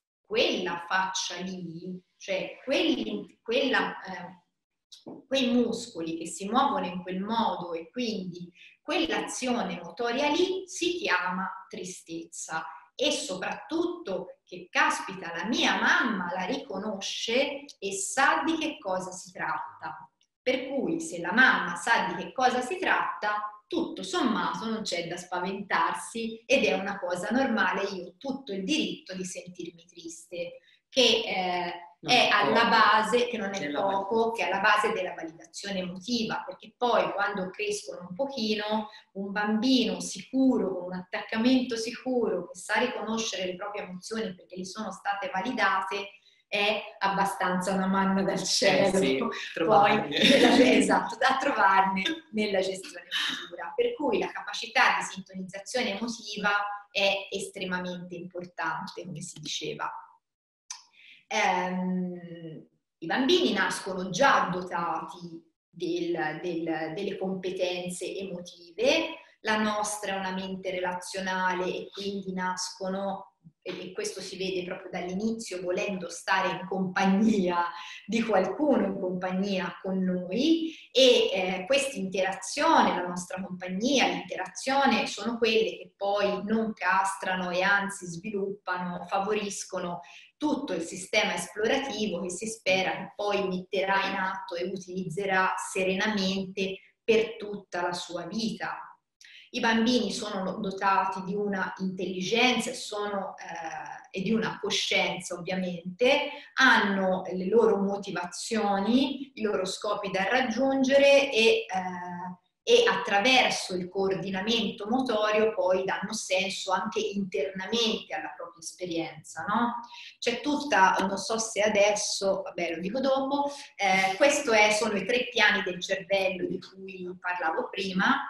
quella faccia lì, cioè quelli, quella, eh, quei muscoli che si muovono in quel modo e quindi quell'azione motoria lì si chiama tristezza. E soprattutto che, caspita, la mia mamma la riconosce e sa di che cosa si tratta. Per cui se la mamma sa di che cosa si tratta, tutto sommato non c'è da spaventarsi ed è una cosa normale. Io ho tutto il diritto di sentirmi triste, che eh, è alla base, che non è poco, che è alla base della validazione emotiva, perché poi quando crescono un pochino, un bambino sicuro, con un attaccamento sicuro, che sa riconoscere le proprie emozioni perché gli sono state validate, è abbastanza una manna dal cielo, eh sì, poi esatto, da trovarne nella gestione futura. Per cui la capacità di sintonizzazione emotiva è estremamente importante, come si diceva. Ehm, i bambini nascono già dotati del, del, delle competenze emotive. La nostra è una mente relazionale e quindi nascono e questo si vede proprio dall'inizio, volendo stare in compagnia di qualcuno, in compagnia con noi, e eh, questa interazione, la nostra compagnia, l'interazione sono quelle che poi non castrano e anzi sviluppano, favoriscono tutto il sistema esplorativo che si spera che poi metterà in atto e utilizzerà serenamente per tutta la sua vita. I bambini sono dotati di una intelligenza sono, eh, e di una coscienza, ovviamente, hanno le loro motivazioni, i loro scopi da raggiungere e, eh, e attraverso il coordinamento motorio poi danno senso anche internamente alla propria esperienza, no? C'è tutta, non so se adesso, vabbè lo dico dopo, eh, questo è, sono i tre piani del cervello di cui parlavo prima,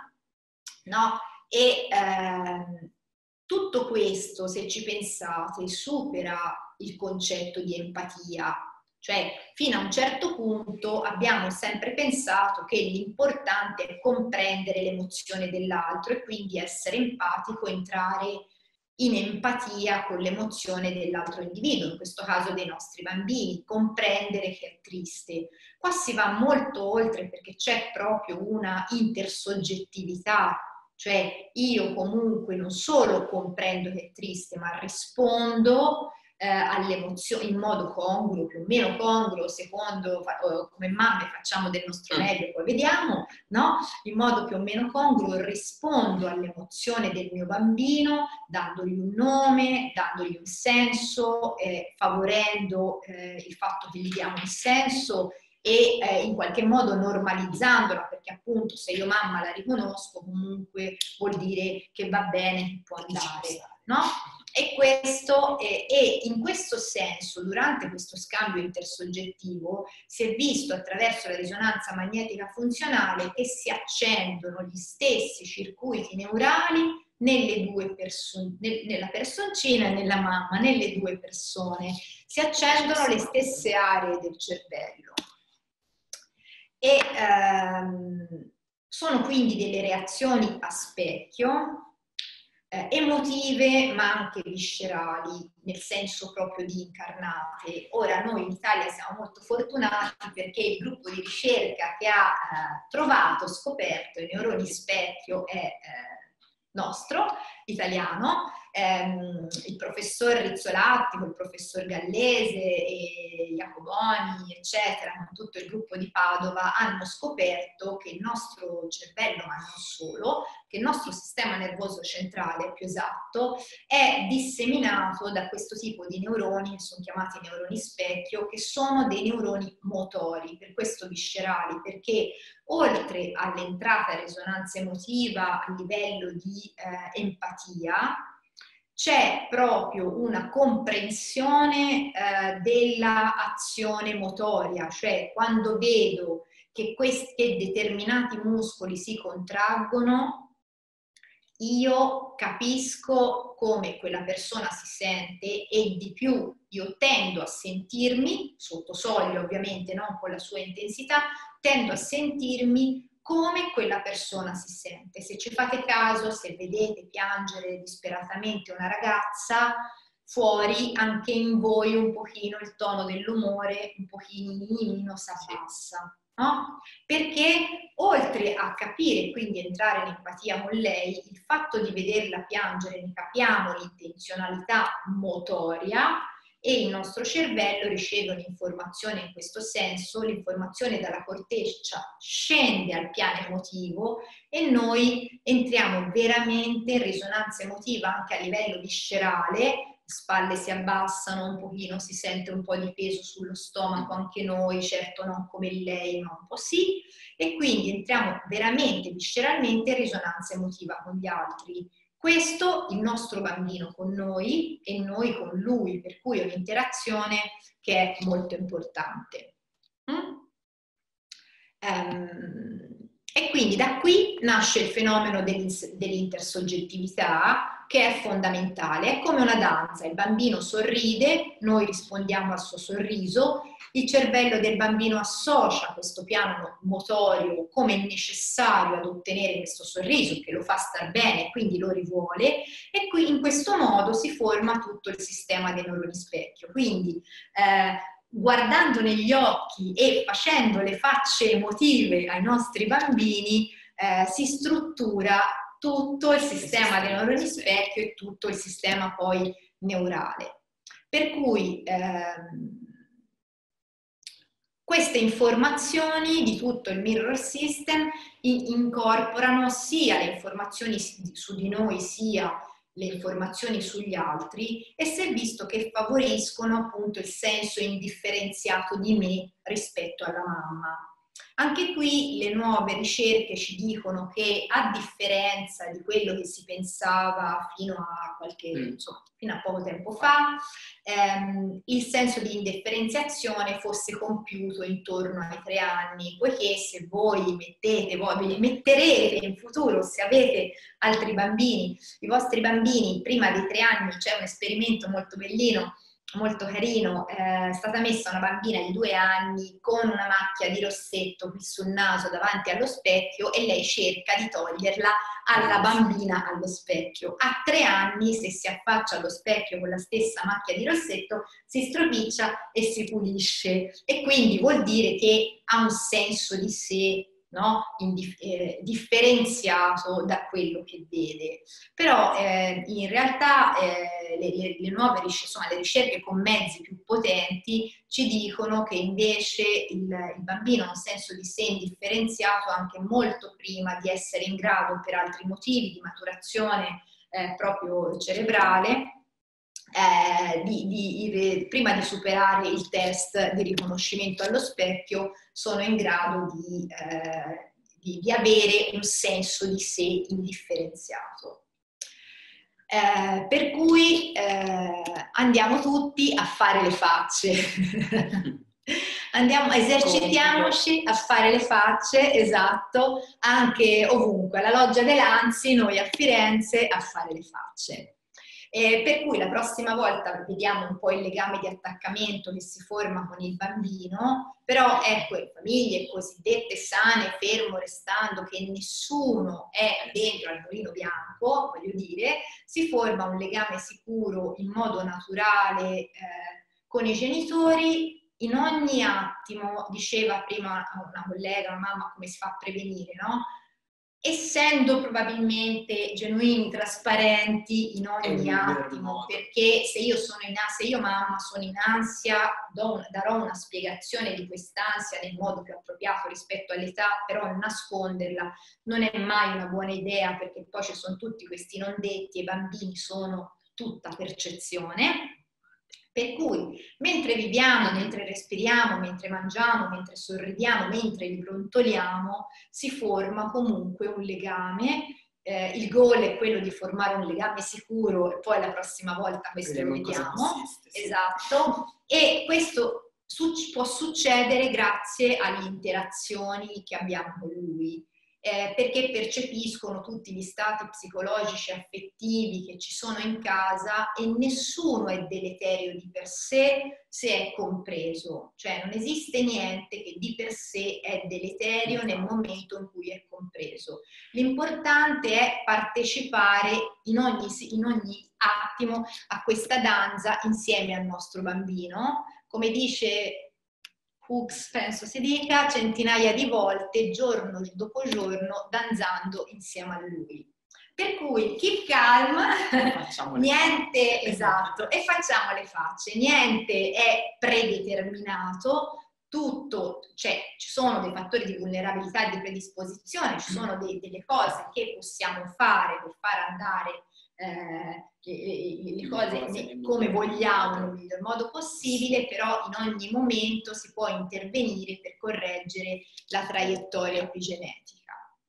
no? E eh, tutto questo, se ci pensate, supera il concetto di empatia, cioè fino a un certo punto abbiamo sempre pensato che l'importante è comprendere l'emozione dell'altro e quindi essere empatico, entrare in empatia con l'emozione dell'altro individuo, in questo caso dei nostri bambini, comprendere che è triste. Qua si va molto oltre perché c'è proprio una intersoggettività, cioè io comunque non solo comprendo che è triste, ma rispondo eh, alle emozioni in modo congruo, più o meno congruo, secondo come mamme facciamo del nostro meglio, poi vediamo, no? In modo più o meno congruo rispondo all'emozione del mio bambino, dandogli un nome, dandogli un senso, eh, favorendo eh, il fatto che gli diamo un senso e eh, in qualche modo normalizzandola, perché appunto se io mamma la riconosco comunque vuol dire che va bene, che può andare, no? E questo, eh, e in questo senso, durante questo scambio intersoggettivo, si è visto attraverso la risonanza magnetica funzionale che si accendono gli stessi circuiti neurali nelle due persone, nella personcina e nella mamma, nelle due persone, si accendono le stesse aree del cervello. E ehm, sono quindi delle reazioni a specchio, eh, emotive ma anche viscerali, nel senso proprio di incarnate. Ora noi in Italia siamo molto fortunati perché il gruppo di ricerca che ha eh, trovato, scoperto i neuroni specchio è eh, nostro, italiano, ehm, il professor Rizzolatti, il professor Gallese e Jacoboni, eccetera, con tutto il gruppo di Padova, hanno scoperto che il nostro cervello, ma non solo, che il nostro sistema nervoso centrale, più esatto, è disseminato da questo tipo di neuroni, che sono chiamati neuroni specchio, che sono dei neuroni motori, per questo viscerali, perché oltre all'entrata e risonanza emotiva a livello di eh, empatia, c'è proprio una comprensione eh, dell'azione motoria, cioè quando vedo che, questi, che determinati muscoli si contraggono, io capisco come quella persona si sente e di più io tendo a sentirmi, sotto soglia ovviamente, non con la sua intensità, tendo a sentirmi come quella persona si sente. Se ci fate caso, se vedete piangere disperatamente una ragazza, fuori anche in voi un pochino il tono dell'umore, un pochino si abbassa. No? Perché oltre a capire, quindi entrare in empatia con lei, il fatto di vederla piangere, ne capiamo l'intenzionalità motoria e il nostro cervello riceve un'informazione in questo senso, l'informazione dalla corteccia scende al piano emotivo e noi entriamo veramente in risonanza emotiva anche a livello viscerale. Spalle si abbassano un pochino, si sente un po' di peso sullo stomaco anche noi, certo non come lei, ma un po' sì, e quindi entriamo veramente visceralmente in risonanza emotiva con gli altri. Questo il nostro bambino con noi e noi con lui, per cui è un'interazione che è molto importante. Mm? Um, E quindi da qui nasce il fenomeno dell'intersoggettività, che è fondamentale. È come una danza: il bambino sorride, noi rispondiamo al suo sorriso, il cervello del bambino associa questo piano motorio come necessario ad ottenere questo sorriso, che lo fa star bene, quindi lo rivuole, e qui in questo modo si forma tutto il sistema dei neuroni specchio. Quindi eh, guardando negli occhi e facendo le facce emotive ai nostri bambini eh, si struttura tutto il sistema dei neuroni specchio e tutto il sistema poi neurale. Per cui ehm, queste informazioni di tutto il mirror system in- incorporano sia le informazioni su di noi sia le informazioni sugli altri, e si è visto che favoriscono appunto il senso indifferenziato di me rispetto alla mamma. Anche qui le nuove ricerche ci dicono che, a differenza di quello che si pensava fino a qualche, insomma, fino a poco tempo fa, ehm, il senso di indifferenziazione fosse compiuto intorno ai tre anni, poiché se voi mettete, voi metterete in futuro, se avete altri bambini, i vostri bambini prima dei tre anni, c'è un esperimento molto bellino, molto carino, eh, è stata messa una bambina di due anni con una macchia di rossetto qui sul naso davanti allo specchio, e lei cerca di toglierla alla bambina allo specchio. A tre anni, se si affaccia allo specchio con la stessa macchia di rossetto, si stropiccia e si pulisce, e quindi vuol dire che ha un senso di sé, no? Indif- eh, differenziato da quello che vede. Però eh, in realtà eh, le, le, le nuove ricerche, insomma, le ricerche con mezzi più potenti ci dicono che invece il, il bambino ha un senso di sé indifferenziato anche molto prima di essere in grado, per altri motivi di maturazione eh, proprio cerebrale, Eh, di, di, prima di superare il test di riconoscimento allo specchio, sono in grado di, eh, di, di avere un senso di sé indifferenziato. Eh, per cui eh, andiamo tutti a fare le facce. Andiamo, esercitiamoci a fare le facce, esatto, anche ovunque, alla Loggia De Lanzi, noi a Firenze a fare le facce. Eh, per cui la prossima volta vediamo un po' il legame di attaccamento che si forma con il bambino, però ecco, in famiglie cosiddette sane, fermo restando che nessuno è dentro al mulino bianco, voglio dire, si forma un legame sicuro in modo naturale eh, con i genitori. In ogni attimo, diceva prima una collega, una mamma, come si fa a prevenire, no? Essendo probabilmente genuini, trasparenti in ogni attimo, perché se io sono in ansia, se io mamma sono in ansia, do, darò una spiegazione di quest'ansia nel modo più appropriato rispetto all'età, però nasconderla non è mai una buona idea, perché poi ci sono tutti questi non detti e i bambini sono tutta percezione. Per cui, mentre viviamo, mentre respiriamo, mentre mangiamo, mentre sorridiamo, mentre li brontoliamo, si forma comunque un legame. Eh, il goal è quello di formare un legame sicuro, e poi la prossima volta questo lo vediamo. Consiste, sì. Esatto. E questo su- può succedere grazie alle interazioni che abbiamo con lui. Eh, perché percepiscono tutti gli stati psicologici e affettivi che ci sono in casa, e nessuno è deleterio di per sé se è compreso, cioè non esiste niente che di per sé è deleterio nel momento in cui è compreso. L'importante è partecipare in ogni, in ogni attimo a questa danza insieme al nostro bambino, come dice Hooks, penso si dica, centinaia di volte, giorno dopo giorno, danzando insieme a lui. Per cui keep calm, niente, esatto, e facciamo le facce, niente è predeterminato, tutto, cioè ci sono dei fattori di vulnerabilità e di predisposizione, ci sono dei, delle cose che possiamo fare per far andare Eh, le, le cose ne, come vogliamo nel miglior modo possibile, però in ogni momento si può intervenire per correggere la traiettoria epigenetica.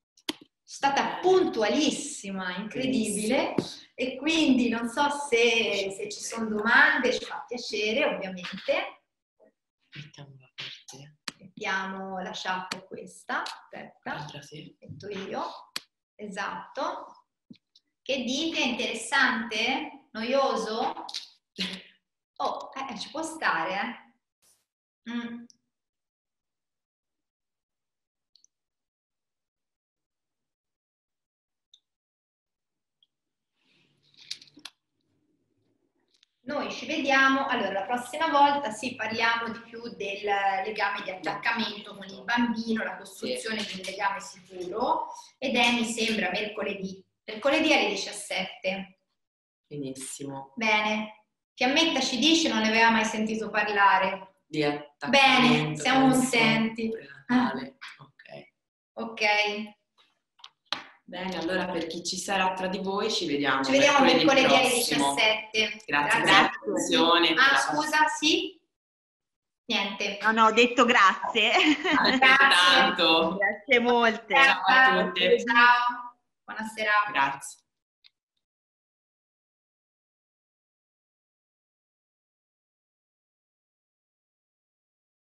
Stata puntualissima, incredibile, e quindi non so se, se ci sono domande, ci fa piacere ovviamente. Mettiamo la chat questa, aspetta, Altra, sì. metto io, esatto. Che dite? Interessante? Noioso? Oh, eh, ci può stare, eh? Mm. Noi ci vediamo, allora la prossima volta sì, parliamo di più del legame di attaccamento con il bambino, la costruzione di un legame sicuro, ed è, mi sembra, mercoledì, mercoledì alle diciassette. Benissimo. Bene, Fiammetta ci dice, non ne aveva mai sentito parlare. Di attaccamento. Bene, siamo contenti. Prenatale. Ok. Ok. Bene, allora per chi ci sarà tra di voi ci vediamo. Ci vediamo mercoledì alle prossimo. diciassette. Grazie, per l'attenzione. Ah, scusa, sì? Niente. No, no, ho detto grazie. Altrettanto. Grazie molte. Ciao a tutte. Ciao. Buona serata. Grazie.